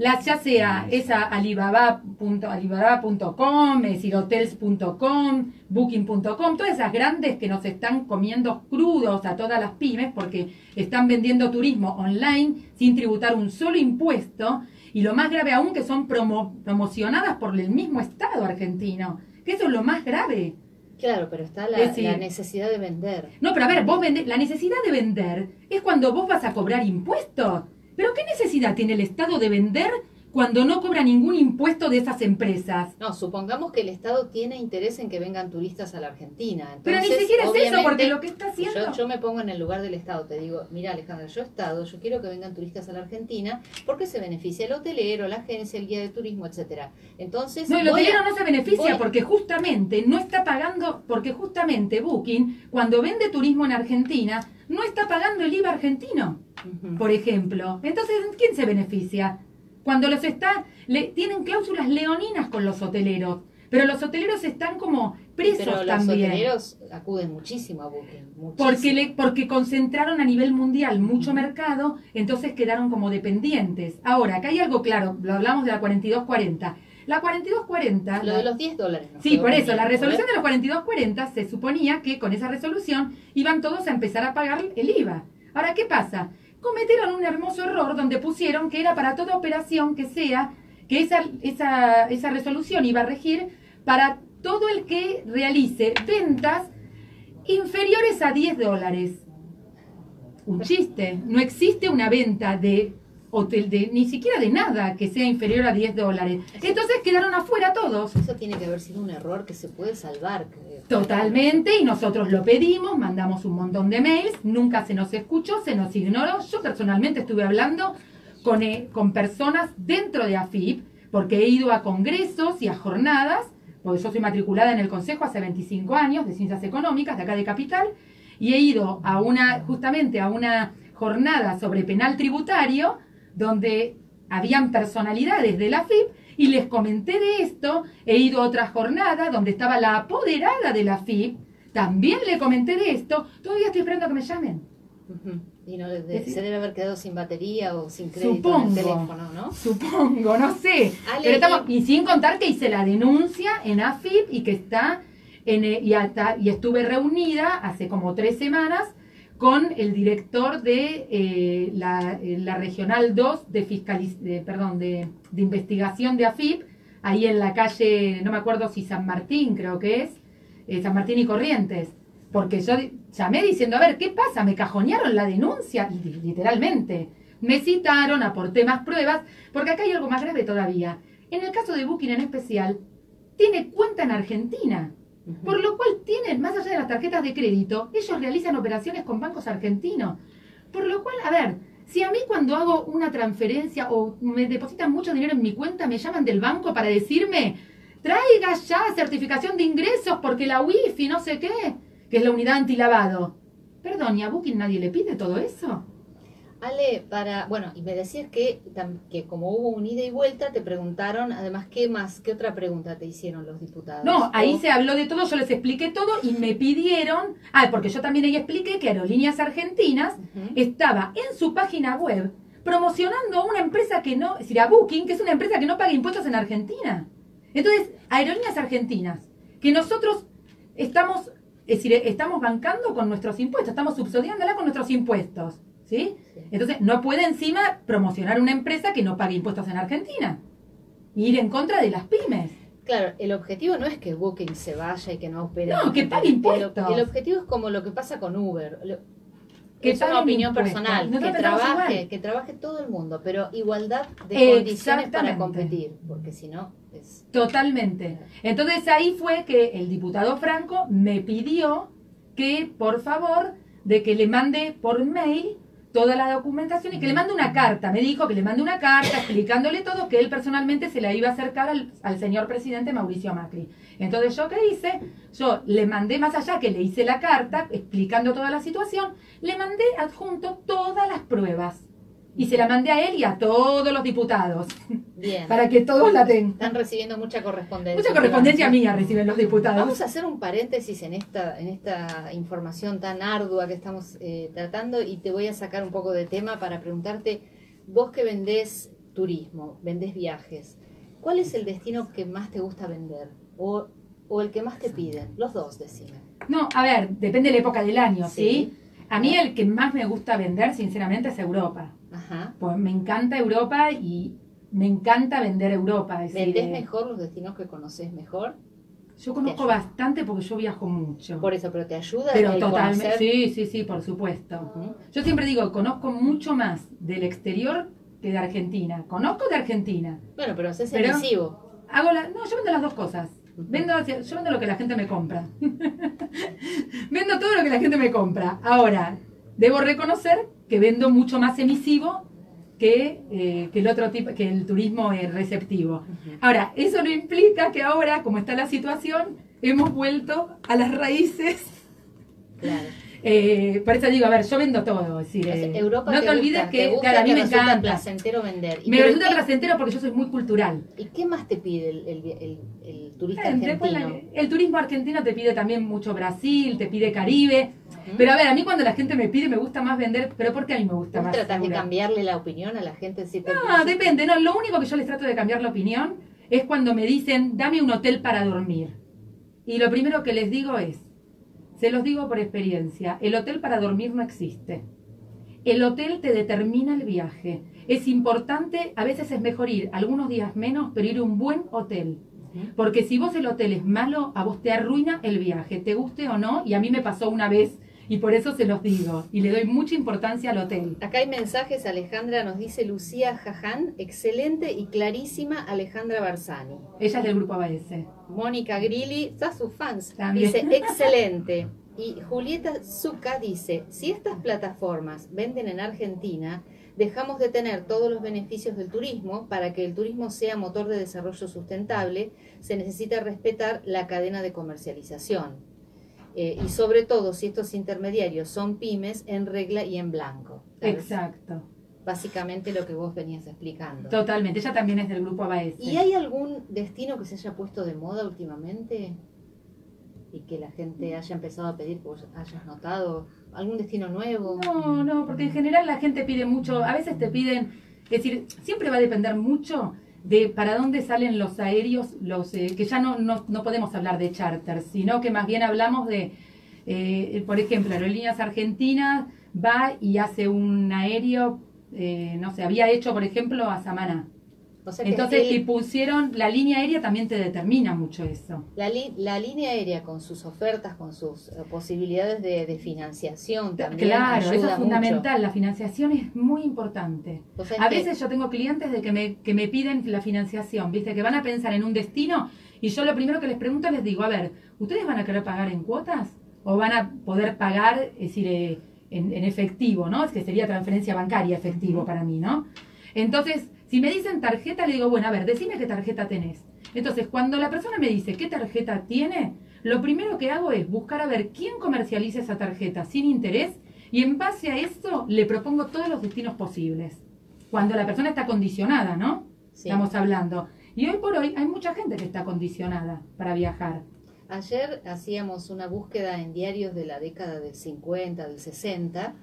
ya sea esa alibaba.com, es decir, hotels.com, booking.com, todas esas grandes que nos están comiendo crudos a todas las pymes porque están vendiendo turismo online sin tributar un solo impuesto, y lo más grave aún que son promocionadas por el mismo Estado argentino, que eso es lo más grave. Claro, pero está la necesidad de vender. No, pero a ver, la necesidad de vender es cuando vos vas a cobrar impuestos. ¿Pero qué necesidad tiene el Estado de vender cuando no cobra ningún impuesto de esas empresas? No, supongamos que el Estado tiene interés en que vengan turistas a la Argentina. Entonces, pero ni siquiera es eso, porque lo que está haciendo... Yo me pongo en el lugar del Estado, te digo, mira Alejandra, yo quiero que vengan turistas a la Argentina porque se beneficia el hotelero, la agencia, el guía de turismo, etcétera. Entonces, no, el hotelero no se beneficia porque justamente no está pagando, porque justamente Booking, cuando vende turismo en Argentina, no está pagando el IVA argentino, por ejemplo. Entonces, ¿quién se beneficia? Cuando tienen cláusulas leoninas con los hoteleros, pero los hoteleros están como presos también. Pero los hoteleros acuden muchísimo a Booking. Muchísimo. Porque concentraron a nivel mundial mucho mercado, entonces quedaron como dependientes. Ahora, acá hay algo claro, lo hablamos de la 4240. La 4240... Lo de los $10. ¿No? Sí, por eso, la resolución de los 4240 se suponía que con esa resolución iban todos a empezar a pagar el IVA. Ahora, ¿qué pasa? Cometieron un hermoso error donde pusieron que era para toda operación que esa resolución iba a regir para todo el que realice ventas inferiores a $10. Un chiste, no existe una venta de hotel, ni siquiera de nada que sea inferior a $10. Entonces quedaron afuera todos. Eso tiene que haber sido un error que se puede salvar, creo. Totalmente, y nosotros lo pedimos, mandamos un montón de mails, nunca se nos escuchó, se nos ignoró. Yo personalmente estuve hablando con personas dentro de AFIP, porque he ido a congresos y a jornadas, porque yo soy matriculada en el Consejo hace 25 años de Ciencias Económicas, de acá de Capital, y he ido justamente a una jornada sobre penal tributario, donde habían personalidades de la AFIP, y les comenté de esto. He ido a otra jornada donde estaba la apoderada de la AFIP, también le comenté de esto. Todavía estoy esperando a que me llamen. Y no se debe haber quedado sin batería o sin crédito en el teléfono, ¿no? Supongo, no sé. Pero y sin contar que hice la denuncia en AFIP y que está y estuve reunida hace como 3 semanas con el director de la Regional 2 de investigación de AFIP, ahí en la calle, no me acuerdo si San Martín, creo que es, San Martín y Corrientes, porque yo llamé diciendo, a ver, ¿qué pasa? Me cajonearon la denuncia, literalmente. Me citaron, aporté más pruebas, porque acá hay algo más grave todavía. En el caso de Booking en especial, tiene cuenta en Argentina. Por lo cual tienen, más allá de las tarjetas de crédito, ellos realizan operaciones con bancos argentinos. Por lo cual, a ver, si a mí cuando hago una transferencia o me depositan mucho dinero en mi cuenta, me llaman del banco para decirme, traiga ya certificación de ingresos porque la wifi, no sé qué, que es la unidad antilavado. Perdón, ¿y a Booking nadie le pide todo eso? Ale, y me decías que como hubo un ida y vuelta, te preguntaron, además, ¿qué otra pregunta te hicieron los diputados? No, ahí se habló de todo, yo les expliqué todo y me pidieron, porque yo también ahí expliqué que Aerolíneas Argentinas estaba en su página web promocionando a una empresa que no, es decir, a Booking, que es una empresa que no paga impuestos en Argentina. Entonces, Aerolíneas Argentinas, que nosotros estamos bancando con nuestros impuestos, estamos subsidiándola con nuestros impuestos. ¿Sí? Entonces, no puede encima promocionar una empresa que no pague impuestos en Argentina. Ir en contra de las pymes. Claro, el objetivo no es que Booking se vaya y que no opere. No, que pague impuestos. El objetivo es como lo que pasa con Uber. Que es una opinión impuestos. personal. Que trabaje todo el mundo, pero igualdad de condiciones para competir. Porque si no, es... Totalmente. Entonces, ahí fue que el diputado Franco me pidió que, por favor, de que le mande por mail toda la documentación y que le mande una carta. Me dijo que le mande una carta explicándole todo, que él personalmente se la iba a acercar al señor presidente Mauricio Macri. Entonces, ¿yo qué hice? Yo le mandé, más allá que le hice la carta explicando toda la situación, le mandé adjunto todas las pruebas. Y se la mandé a él y a todos los diputados. Bien. Para que todos la tengan. Están recibiendo mucha correspondencia. Mucha correspondencia mía reciben los diputados. Vamos a hacer un paréntesis en esta información tan ardua que estamos tratando y te voy a sacar un poco de tema para preguntarte, vos que vendés turismo, vendés viajes. ¿Cuál es el destino que más te gusta vender? ¿O el que más te piden? Los dos, decime. No, a ver, depende de la época del año, ¿sí? Sí. A mí el que más me gusta vender, sinceramente, es Europa. Ajá. Pues me encanta Europa y me encanta vender Europa. Es decir, ¿Vendés mejor los destinos que conoces mejor? yo conozco bastante porque yo viajo mucho. Por eso, pero te ayuda Pero el totalmente, conocer. sí, por supuesto. Ujú. Yo siempre digo, conozco mucho más del exterior que de Argentina. Conozco de Argentina. Bueno, pero haces Pero- emisivo. No, yo vendo las dos cosas. Yo vendo lo que la gente me compra. Vendo todo lo que la gente me compra. Ahora, debo reconocer que vendo mucho más emisivo que el otro tipo, que el turismo receptivo. Ujú. Ahora, eso no implica que ahora, como está la situación, hemos vuelto a las raíces. Claro. Por eso digo, a ver, yo vendo todo. Es decir, Entonces, Europa no te olvides gusta, que, gusta, claro, a mí te me resulta encanta. placentero vender. Me pero resulta ¿qué- placentero porque yo soy muy cultural. ¿Y qué más te pide el turista Después argentino? el turismo argentino te pide también mucho Brasil, te pide Caribe. Ujú. Pero a ver, a mí cuando la gente me pide me gusta más vender, pero ¿por qué a mí me gusta ¿Vos más? tratás de Segura? cambiarle la opinión a la gente? Si te- No, depende. No, lo único que yo les trato de cambiar la opinión es cuando me dicen, dame un hotel para dormir. Y lo primero que les digo es, se los digo por experiencia, el hotel para dormir no existe. El hotel te determina el viaje. Es importante, a veces es mejor ir algunos días menos, pero ir a un buen hotel. Ujú. Porque si vos el hotel es malo, a vos te arruina el viaje, te guste o no, y a mí me pasó una vez, y por eso se los digo, y le doy mucha importancia al hotel. Acá hay mensajes, Alejandra nos dice Lucía Jaján, excelente y clarísima Alejandra Barzani. Ella es del grupo ABS. Mónica Grilli, está sus fans, También. dice excelente. Y Julieta Zucca dice, si estas plataformas venden en Argentina, dejamos de tener todos los beneficios del turismo. Para que el turismo sea motor de desarrollo sustentable, se necesita respetar la cadena de comercialización. Y sobre todo, si estos intermediarios son pymes, en regla y en blanco. ¿Sabes? Exacto. Básicamente lo que vos venías explicando. Totalmente. Ella también es del grupo ABS. ¿Y hay algún destino que se haya puesto de moda últimamente? Y que la gente haya empezado a pedir, que vos hayas notado algún destino nuevo. No, porque en general la gente pide mucho, a veces te piden, es decir, siempre va a depender mucho de para dónde salen los aéreos, que ya no podemos hablar de charter, sino que más bien hablamos de, por ejemplo, Aerolíneas Argentinas va y hace un aéreo, no sé, había hecho, por ejemplo, a Samaná. O sea que Entonces, si pusieron la línea aérea, también te determina mucho eso. la línea aérea con sus ofertas, con sus posibilidades de financiación también Claro, ayuda eso es mucho. fundamental, la financiación es muy importante. O sea A que- veces yo tengo clientes de que me piden la financiación, viste, que van a pensar en un destino y yo lo primero que les pregunto les digo, a ver, ¿ustedes van a querer pagar en cuotas o van a poder pagar, es decir, en efectivo, ¿no? Es que sería transferencia bancaria efectivo para mí, ¿no? Entonces, si me dicen tarjeta, le digo, bueno, a ver, decime qué tarjeta tenés. Entonces, cuando la persona me dice qué tarjeta tiene, lo primero que hago es buscar a ver quién comercializa esa tarjeta sin interés y en base a eso le propongo todos los destinos posibles. Cuando la persona está condicionada, ¿no? Sí. Estamos hablando. Y hoy por hoy hay mucha gente que está condicionada para viajar. Ayer hacíamos una búsqueda en diarios de la década del 50, del 60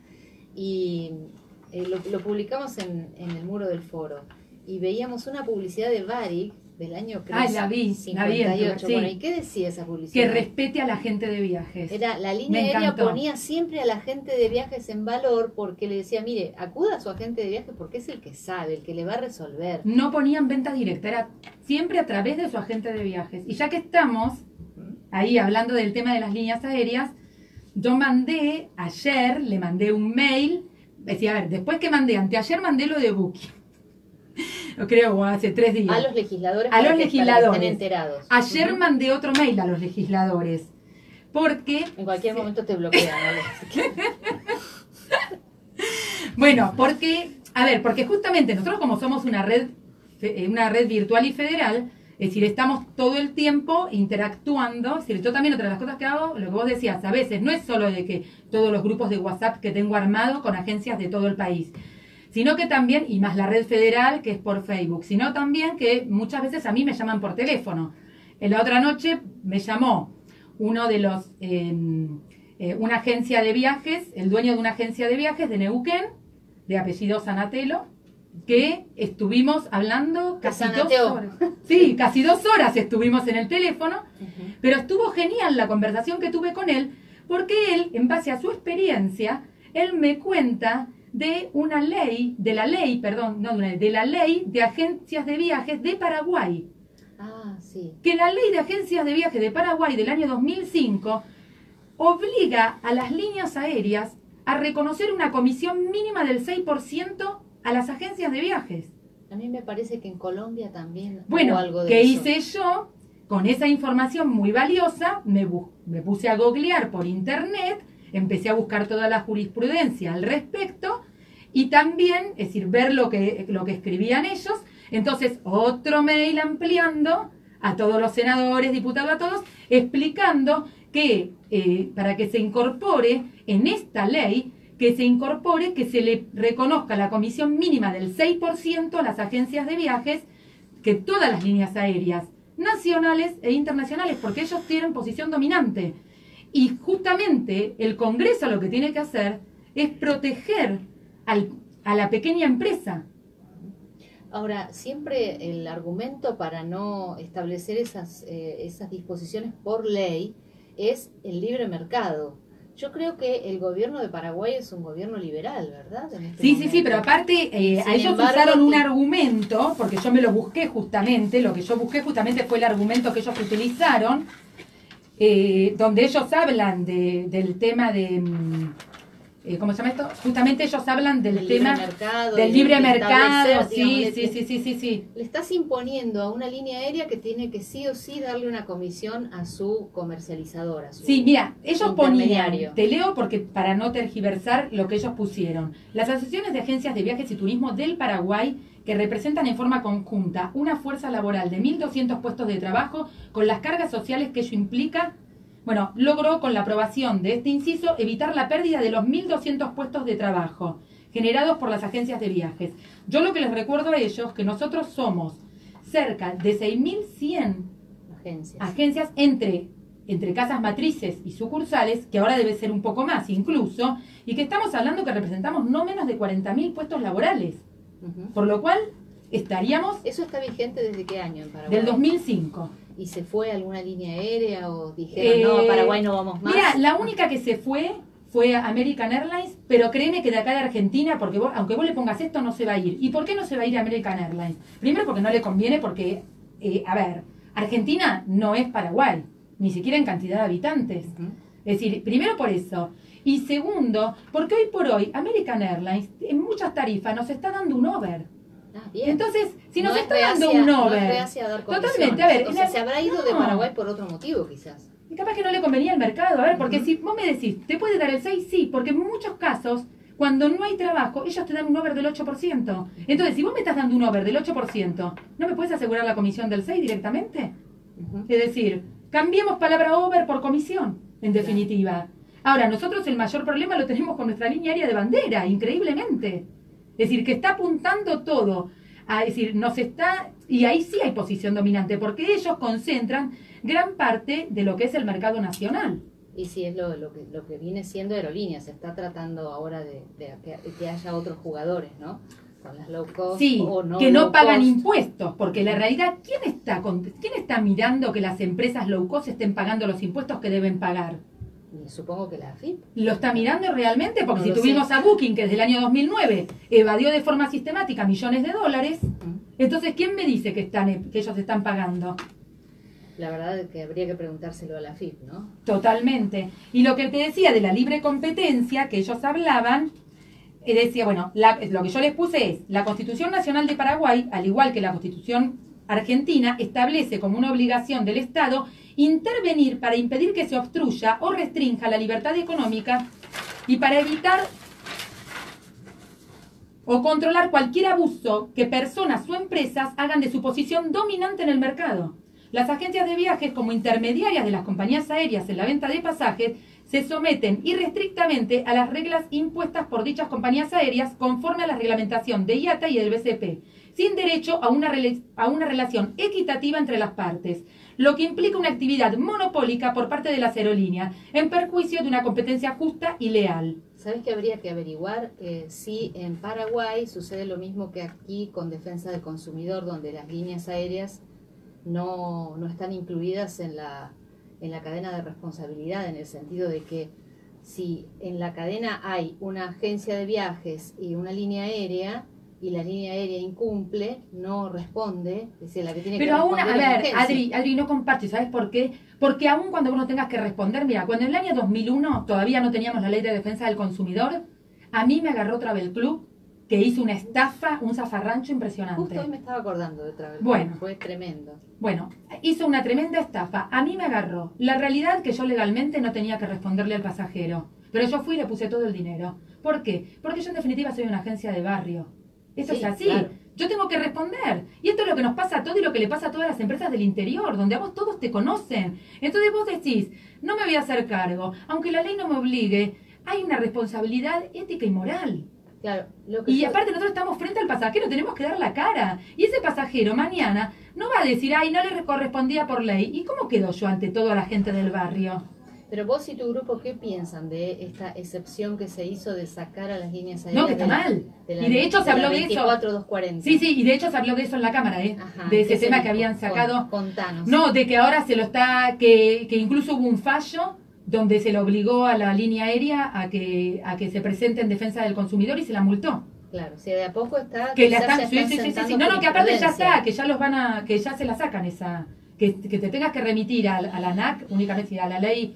y lo publicamos en el muro del foro y veíamos una publicidad de Varig del año creo, Ah, la vi, 58. sí. Bueno, ¿y qué decía esa publicidad? Que respete a la gente de viajes. Era, la Me línea aérea encantó. ponía siempre a la gente de viajes en valor porque le decía, mire, acuda a su agente de viajes porque es el que sabe, el que le va a resolver. No ponían venta directa, era siempre a través de su agente de viajes. Y ya que estamos ahí hablando del tema de las líneas aéreas, yo ayer le mandé un mail, decía, a ver, después que anteayer mandé lo de Booking, lo creo, hace 3 días. A los legisladores, A para los que legisladores. estén enterados. Ayer Ujú. mandé otro mail a los legisladores, porque, En cualquier momento te bloquean. bueno, porque justamente nosotros como somos una red virtual y federal, es decir, estamos todo el tiempo interactuando. Es decir, yo también otra de las cosas que hago, lo que vos decías, a veces no es solo de que todos los grupos de WhatsApp que tengo armado con agencias de todo el país, sino que también, y más la red federal que es por Facebook, sino también que muchas veces a mí me llaman por teléfono. En la otra noche me llamó uno de los, una agencia de viajes, el dueño de una agencia de viajes de Neuquén, de apellido Sanatelo, que estuvimos hablando casi San 2 Mateo. horas. Sí, casi 2 horas estuvimos en el teléfono, pero estuvo genial la conversación que tuve con él, porque él, en base a su experiencia, él me cuenta de una ley, de la ley de agencias de viajes de Paraguay. Ah, sí. Que la ley de agencias de viajes de Paraguay del año 2005 obliga a las líneas aéreas a reconocer una comisión mínima del 6% a las agencias de viajes. A mí me parece que en Colombia también Bueno, hubo algo de ¿qué eso. hice yo? Con esa información muy valiosa, me puse a googlear por internet, empecé a buscar toda la jurisprudencia al respecto y también, es decir, ver lo que escribían ellos. Entonces, otro mail ampliando a todos los senadores, diputados, a todos, explicando que para que se incorpore en esta ley, que se le reconozca la comisión mínima del 6% a las agencias de viajes, que todas las líneas aéreas, nacionales e internacionales, porque ellos tienen posición dominante. Y justamente el Congreso lo que tiene que hacer es proteger a la pequeña empresa. Ahora, siempre el argumento para no establecer esas disposiciones por ley es el libre mercado. Yo creo que el gobierno de Paraguay es un gobierno liberal, ¿verdad? Sí, pero aparte a ellos usaron un argumento, porque yo me lo busqué justamente, lo que yo busqué justamente fue el argumento que ellos utilizaron, donde ellos hablan del tema de... ¿cómo se llama esto? Justamente ellos hablan del tema del libre mercado. Sí. Le estás imponiendo a una línea aérea que tiene que sí o sí darle una comisión a su comercializadora. Sí, mira, ellos ponían, te leo porque para no tergiversar lo que ellos pusieron. Las asociaciones de agencias de viajes y turismo del Paraguay, que representan en forma conjunta una fuerza laboral de 1.200 puestos de trabajo con las cargas sociales que ello implica, bueno, logró con la aprobación de este inciso evitar la pérdida de los 1.200 puestos de trabajo generados por las agencias de viajes. Yo lo que les recuerdo a ellos que nosotros somos cerca de 6.100 agencias entre casas matrices y sucursales, que ahora debe ser un poco más incluso, y que estamos hablando que representamos no menos de 40.000 puestos laborales. Por lo cual estaríamos... ¿Eso está vigente desde qué año en Paraguay? Del 2005. ¿Y se fue alguna línea aérea o dijeron, no, a Paraguay no vamos más? Mira, la única que se fue American Airlines, pero créeme que de acá de Argentina, porque aunque vos le pongas esto, no se va a ir. ¿Y por qué no se va a ir American Airlines? Primero porque no le conviene, porque, Argentina no es Paraguay, ni siquiera en cantidad de habitantes. Es decir, primero por eso. Y segundo, porque hoy por hoy American Airlines en muchas tarifas nos está dando un over. Bien. Entonces, si nos está dando un over, totalmente, a ver, o sea, se habrá ido de Paraguay por otro motivo, quizás. Y capaz que no le convenía al mercado, a ver, porque si vos me decís, ¿te puede dar el 6? Sí, porque en muchos casos, cuando no hay trabajo, ellos te dan un over del 8%. Entonces, si vos me estás dando un over del 8%, ¿no me puedes asegurar la comisión del 6 directamente? Es decir, cambiemos palabra over por comisión, en definitiva. Ahora, nosotros el mayor problema lo tenemos con nuestra línea aérea de bandera, increíblemente. Es decir, que está apuntando todo. Es decir, y ahí sí hay posición dominante, porque ellos concentran gran parte de lo que es el mercado nacional. Y sí, es lo que viene siendo aerolíneas. Se está tratando ahora de que haya otros jugadores, ¿no? Con las low cost. Sí, o no que no low pagan cost. impuestos, porque la realidad, ¿quién está mirando que las empresas low cost estén pagando los impuestos que deben pagar? Supongo que la AFIP. ¿Lo está mirando realmente? Porque No si lo tuvimos sé. a Booking, que desde el año 2009 evadió de forma sistemática millones de dólares, entonces, ¿quién me dice que ellos están pagando? La verdad es que habría que preguntárselo a la AFIP, ¿no? Totalmente. Y lo que te decía de la libre competencia, que ellos hablaban, decía, bueno, lo que yo les puse es, la Constitución Nacional de Paraguay, al igual que la Constitución Argentina, establece como una obligación del Estado intervenir para impedir que se obstruya o restrinja la libertad económica y para evitar o controlar cualquier abuso que personas o empresas hagan de su posición dominante en el mercado. Las agencias de viajes, como intermediarias de las compañías aéreas en la venta de pasajes, se someten irrestrictamente a las reglas impuestas por dichas compañías aéreas conforme a la reglamentación de IATA y del BCP, sin derecho a una relación equitativa entre las partes. lo que implica una actividad monopólica por parte de las aerolíneas, en perjuicio de una competencia justa y leal. ¿Sabes que habría que averiguar si en Paraguay sucede lo mismo que aquí con defensa del consumidor, donde las líneas aéreas no están incluidas en la cadena de responsabilidad, en el sentido de que si en la cadena hay una agencia de viajes y una línea aérea, y la línea aérea incumple, no responde, es decir, la que tiene pero que aún, responder a es ver, la agencia. Adri, no comparto, ¿sabes por qué? Porque aún cuando vos no tengas que responder, mira, cuando en el año 2001 todavía no teníamos la ley de defensa del consumidor, a mí me agarró Travel Club, que hizo una estafa, un zafarrancho impresionante. Justo hoy me estaba acordando de Travel Club, Bueno. fue tremendo. Bueno, hizo una tremenda estafa. A mí me agarró. La realidad que yo legalmente no tenía que responderle al pasajero. Pero yo fui y le puse todo el dinero. ¿Por qué? Porque yo en definitiva soy una agencia de barrio. Eso Sí, es así. claro. Yo tengo que responder. Y esto es lo que nos pasa a todos y lo que le pasa a todas las empresas del interior, donde a vos todos te conocen. Entonces vos decís, no me voy a hacer cargo. Aunque la ley no me obligue, hay una responsabilidad ética y moral. Claro, lo que Y yo- aparte nosotros estamos frente al pasajero, tenemos que dar la cara. Y ese pasajero mañana no va a decir, ay, no le correspondía por ley. ¿Y cómo quedo yo ante toda la gente del barrio? Pero vos y tu grupo, ¿qué piensan de esta excepción que se hizo de sacar a las líneas aéreas? No, que está de la- mal. de la- Y de hecho se la habló de eso. 24-240. Sí, sí, y de hecho se habló de eso en la Cámara, Ajá, de ese ¿qué se tema dijo? que habían sacado. Contanos. No, de que ahora se lo está, que incluso hubo un fallo donde se le obligó a la línea aérea a que se presente en defensa del consumidor y se la multó. Claro, si de a poco está... Que la quizás están, ya sí, sí, sí, sí, sentando sí. No, por que aparte ya imprudencia. está, que ya los van a, que ya se la sacan esa, que te tengas que remitir a la ANAC, únicamente a la ley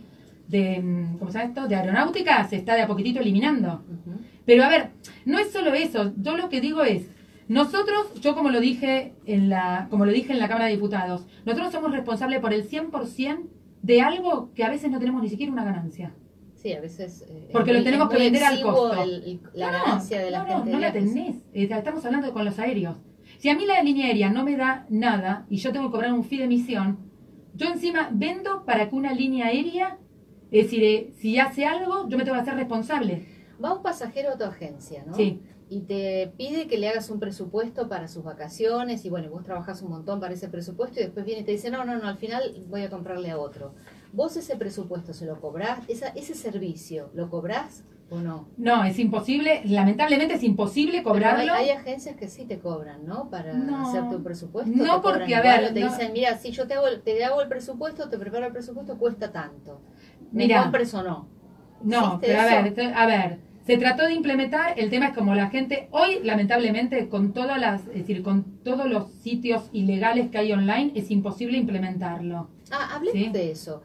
de, ¿cómo se llama esto? De aeronáutica, se está de a poquitito eliminando. Ujú. Pero a ver, no es solo eso, yo lo que digo es, nosotros, yo como lo dije en la Cámara de Diputados, nosotros somos responsables por el 100% de algo que a veces no tenemos ni siquiera una ganancia. Sí, a veces... Porque es lo muy- tenemos es que muy vender al exiguo costo. la ganancia de la gente. No de la viajes. tenés. Estamos hablando con los aéreos. Si a mí la línea aérea no me da nada y yo tengo que cobrar un fee de emisión, yo encima vendo para que una línea aérea, es decir, si hace algo, yo me tengo que hacer responsable. Va un pasajero a tu agencia, ¿no? Sí. Y te pide que le hagas un presupuesto para sus vacaciones y bueno, vos trabajás un montón para ese presupuesto y después viene y te dice, no, al final voy a comprarle a otro. ¿Vos ese presupuesto se lo cobrás? ¿Ese servicio lo cobrás o no? No, es imposible, lamentablemente es imposible Pero cobrarlo. hay agencias que sí te cobran, ¿no? Para No. hacer tu presupuesto. No, te cobran porque, a igual, ver, o te no. dicen, mira, si yo te hago el presupuesto, te preparo el presupuesto, cuesta tanto. ¿Me Mira. compres o no? No, ¿Existe pero eso? a ver, se trató de implementar, el tema es como la gente, hoy lamentablemente con todas es decir, con todos los sitios ilegales que hay online, es imposible implementarlo. Hablemos Sí. de eso.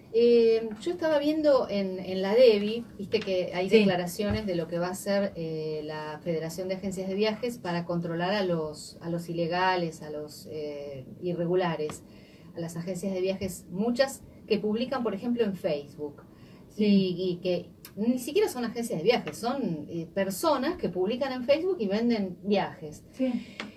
Yo estaba viendo en la DEVI, viste que hay Sí. declaraciones de lo que va a hacer la Federación de Agencias de Viajes para controlar a los ilegales, a los irregulares, a las agencias de viajes, muchas que publican, por ejemplo, en Facebook. Sí. Y que ni siquiera son agencias de viajes, son personas que publican en Facebook y venden viajes. Sí.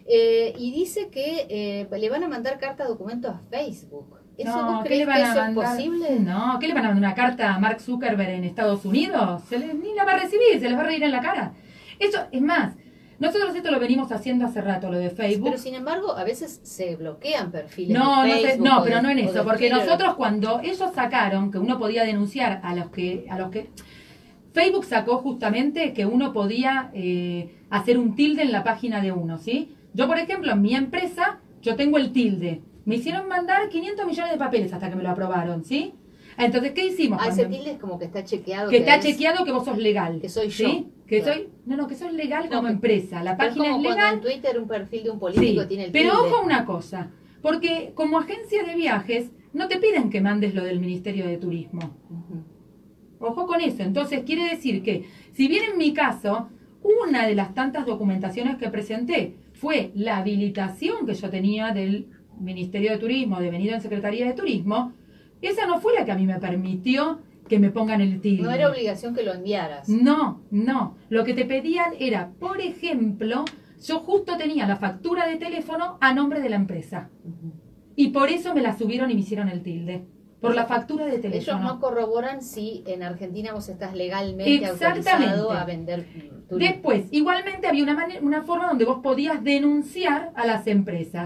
Y dice que le van a mandar carta documento a Facebook. ¿Eso No, vos ¿qué crees le van que a eso mandar? es posible? No, ¿qué le van a mandar una carta a Mark Zuckerberg en Estados Unidos? Ni la va a recibir, se les va a reír en la cara. Eso, es más, nosotros esto lo venimos haciendo hace rato, lo de Facebook. Pero sin embargo, a veces se bloquean perfiles No, de no, Facebook o pero de- no en o de eso, porque Twitter. nosotros cuando ellos sacaron que uno podía denunciar a los que Facebook sacó justamente que uno podía hacer un tilde en la página de uno, ¿sí? Yo, por ejemplo, en mi empresa, yo tengo el tilde. Me hicieron mandar 500 millones de papeles hasta que me lo aprobaron, ¿sí? Entonces, ¿qué hicimos? Ese Cuando- tilde es como que está chequeado. que está es- chequeado que vos sos legal. que soy ¿sí? yo, Que claro. soy, no, que sos legal No, como que- empresa. La Pero es página como es cuando legal. en Twitter un perfil de un político Sí, tiene el pero tilde. ojo una cosa, porque como agencia de viajes no te piden que mandes lo del Ministerio de Turismo. Ujú. Ojo con eso. Entonces quiere decir que, si bien en mi caso, una de las tantas documentaciones que presenté fue la habilitación que yo tenía del Ministerio de Turismo, devenido en Secretaría de Turismo, esa no fue la que a mí me permitió que me pongan el tilde. No era obligación que lo enviaras. No. Lo que te pedían era, por ejemplo, yo justo tenía la factura de teléfono a nombre de la empresa. Ujú. Y por eso me la subieron y me hicieron el tilde. Por la factura de teléfono. Ellos no corroboran si en Argentina vos estás legalmente Exactamente. autorizado a vender turismo. Después, igualmente había una forma donde vos podías denunciar a las empresas.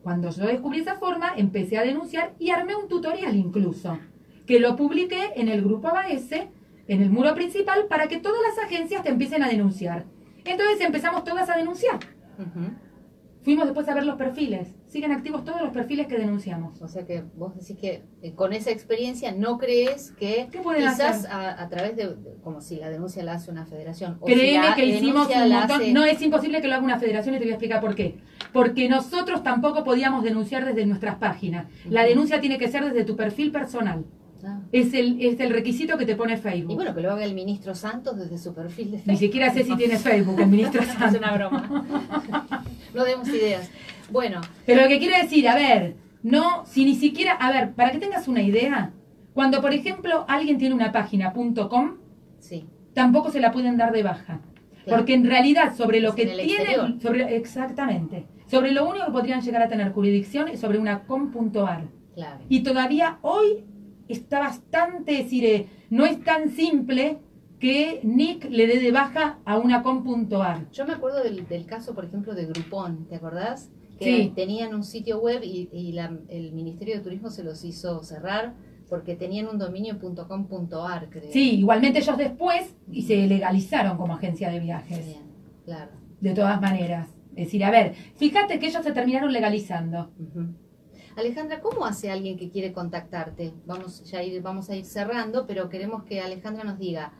cuando yo descubrí esa forma, empecé a denunciar y armé un tutorial incluso, que lo publiqué en el grupo ABS, en el muro principal, para que todas las agencias te empiecen a denunciar. Entonces empezamos todas a denunciar. Fuimos después a ver los perfiles. Siguen activos todos los perfiles que denunciamos. O sea que vos decís que con esa experiencia no crees que quizás a través de, como si la denuncia la hace una federación. O créeme si que hicimos un montón. hace... No, es imposible que lo haga una federación y te voy a explicar por qué. Porque nosotros tampoco podíamos denunciar desde nuestras páginas. La denuncia tiene que ser desde tu perfil personal. Es el requisito que te pone Facebook. Y bueno, que lo haga el ministro Santos desde su perfil de Facebook. Ni siquiera sé si tiene Facebook el ministro Santos. Es una broma. No demos ideas. Bueno. Pero lo que quiero decir, a ver, no, si ni siquiera, a ver, para que tengas una idea, cuando por ejemplo alguien tiene una página .com, sí, tampoco se la pueden dar de baja. Claro. Porque en realidad sobre lo que tienen, exactamente, sobre lo único que podrían llegar a tener jurisdicción es sobre una com.ar. Claro. Y todavía hoy está bastante, es decir, no es tan simple que Nick le dé de baja a una com.ar. Yo me acuerdo del caso, por ejemplo, de Groupon, ¿te acordás? Que sí, tenían un sitio web y el Ministerio de Turismo se los hizo cerrar porque tenían un dominio .com.ar, creo. Sí, igualmente ellos después y se legalizaron como agencia de viajes. Bien, claro. De todas maneras. Es decir, a ver, fíjate que ellos se terminaron legalizando. Alejandra, ¿cómo hace alguien que quiere contactarte? Vamos a ir cerrando, pero queremos que Alejandra nos diga,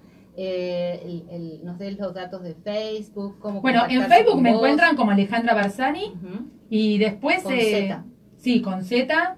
nos dé los datos de Facebook, cómo bueno, en Facebook me encuentran como Alejandra Barzani y después... Con Z. Sí, con Z.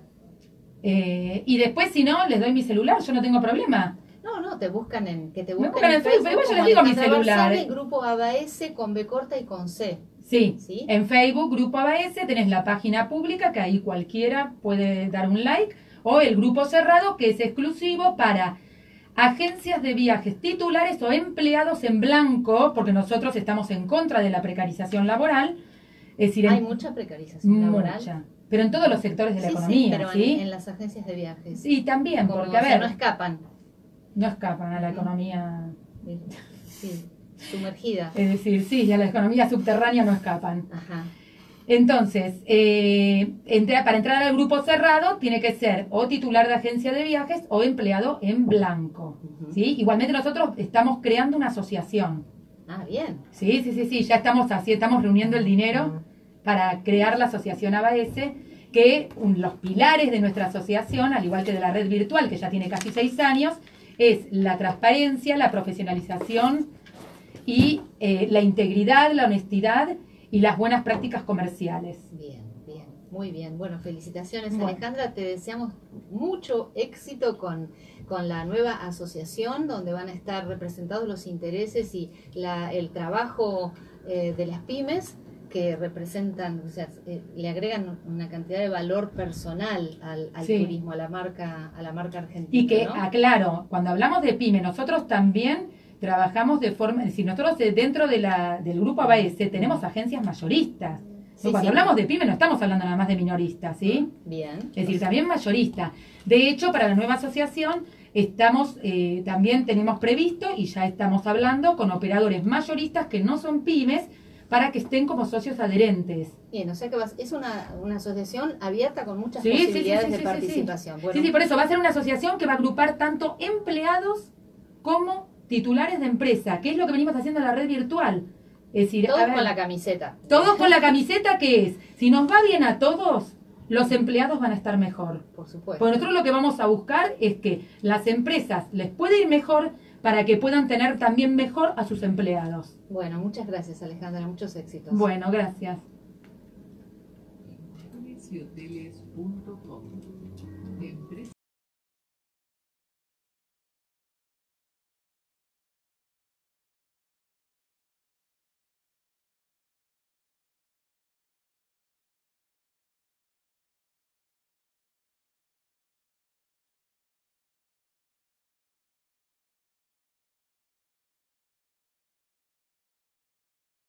Y después, si no, les doy mi celular, yo no tengo problema. No, te buscan en Facebook. Me buscan en Facebook, pero igual yo les digo mi celular. Barzani, Grupo ABS con B corta y con C. Sí, ¿sí? En Facebook, Grupo ABS, tenés la página pública, que ahí cualquiera puede dar un like, o el grupo cerrado, que es exclusivo para agencias de viajes titulares o empleados en blanco, porque nosotros estamos en contra de la precarización laboral. Es decir, hay mucha precarización laboral. Mucha, pero en todos los sectores de la economía. Sí, pero en las agencias de viajes. Sí, también, como, porque a ver... sea, no escapan. No escapan a la economía... Sí. Sumergida. Es decir, sí, a la economía subterránea no escapan. Ajá. Entonces, para entrar al grupo cerrado tiene que ser o titular de agencia de viajes o empleado en blanco. ¿Sí? Igualmente nosotros estamos creando una asociación. Ah, bien. Sí, ya estamos reuniendo el dinero para crear la asociación ABS, que los pilares de nuestra asociación, al igual que de la red virtual, que ya tiene casi 6 años, es la transparencia, la profesionalización y la integridad, la honestidad y las buenas prácticas comerciales. Bien, muy bien. Bueno, felicitaciones, Alejandra. Te deseamos mucho éxito con la nueva asociación, donde van a estar representados los intereses y el trabajo de las pymes, que representan, o sea, le agregan una cantidad de valor personal al turismo, a la marca argentina. Y que, ¿no? aclaro, cuando hablamos de pyme, nosotros también trabajamos de forma, es decir, nosotros dentro del grupo ABS tenemos agencias mayoristas. Cuando hablamos de pyme no estamos hablando nada más de minoristas, ¿sí? Bien. Es decir, también mayoristas. De hecho, para la nueva asociación estamos, también tenemos previsto y ya estamos hablando con operadores mayoristas que no son pymes, para que estén como socios adherentes. Bien, o sea que es una asociación abierta con muchas posibilidades de participación. Bueno. Sí, por eso va a ser una asociación que va a agrupar tanto empleados como titulares de empresa, que es lo que venimos haciendo en la red virtual. Es decir, todos con la camiseta. Todos con la camiseta, que es, si nos va bien a todos, los empleados van a estar mejor. Por supuesto. Porque nosotros lo que vamos a buscar es que las empresas les pueda ir mejor, para que puedan tener también mejor a sus empleados. Bueno, muchas gracias, Alejandra, muchos éxitos. Bueno, gracias. Hoteles.com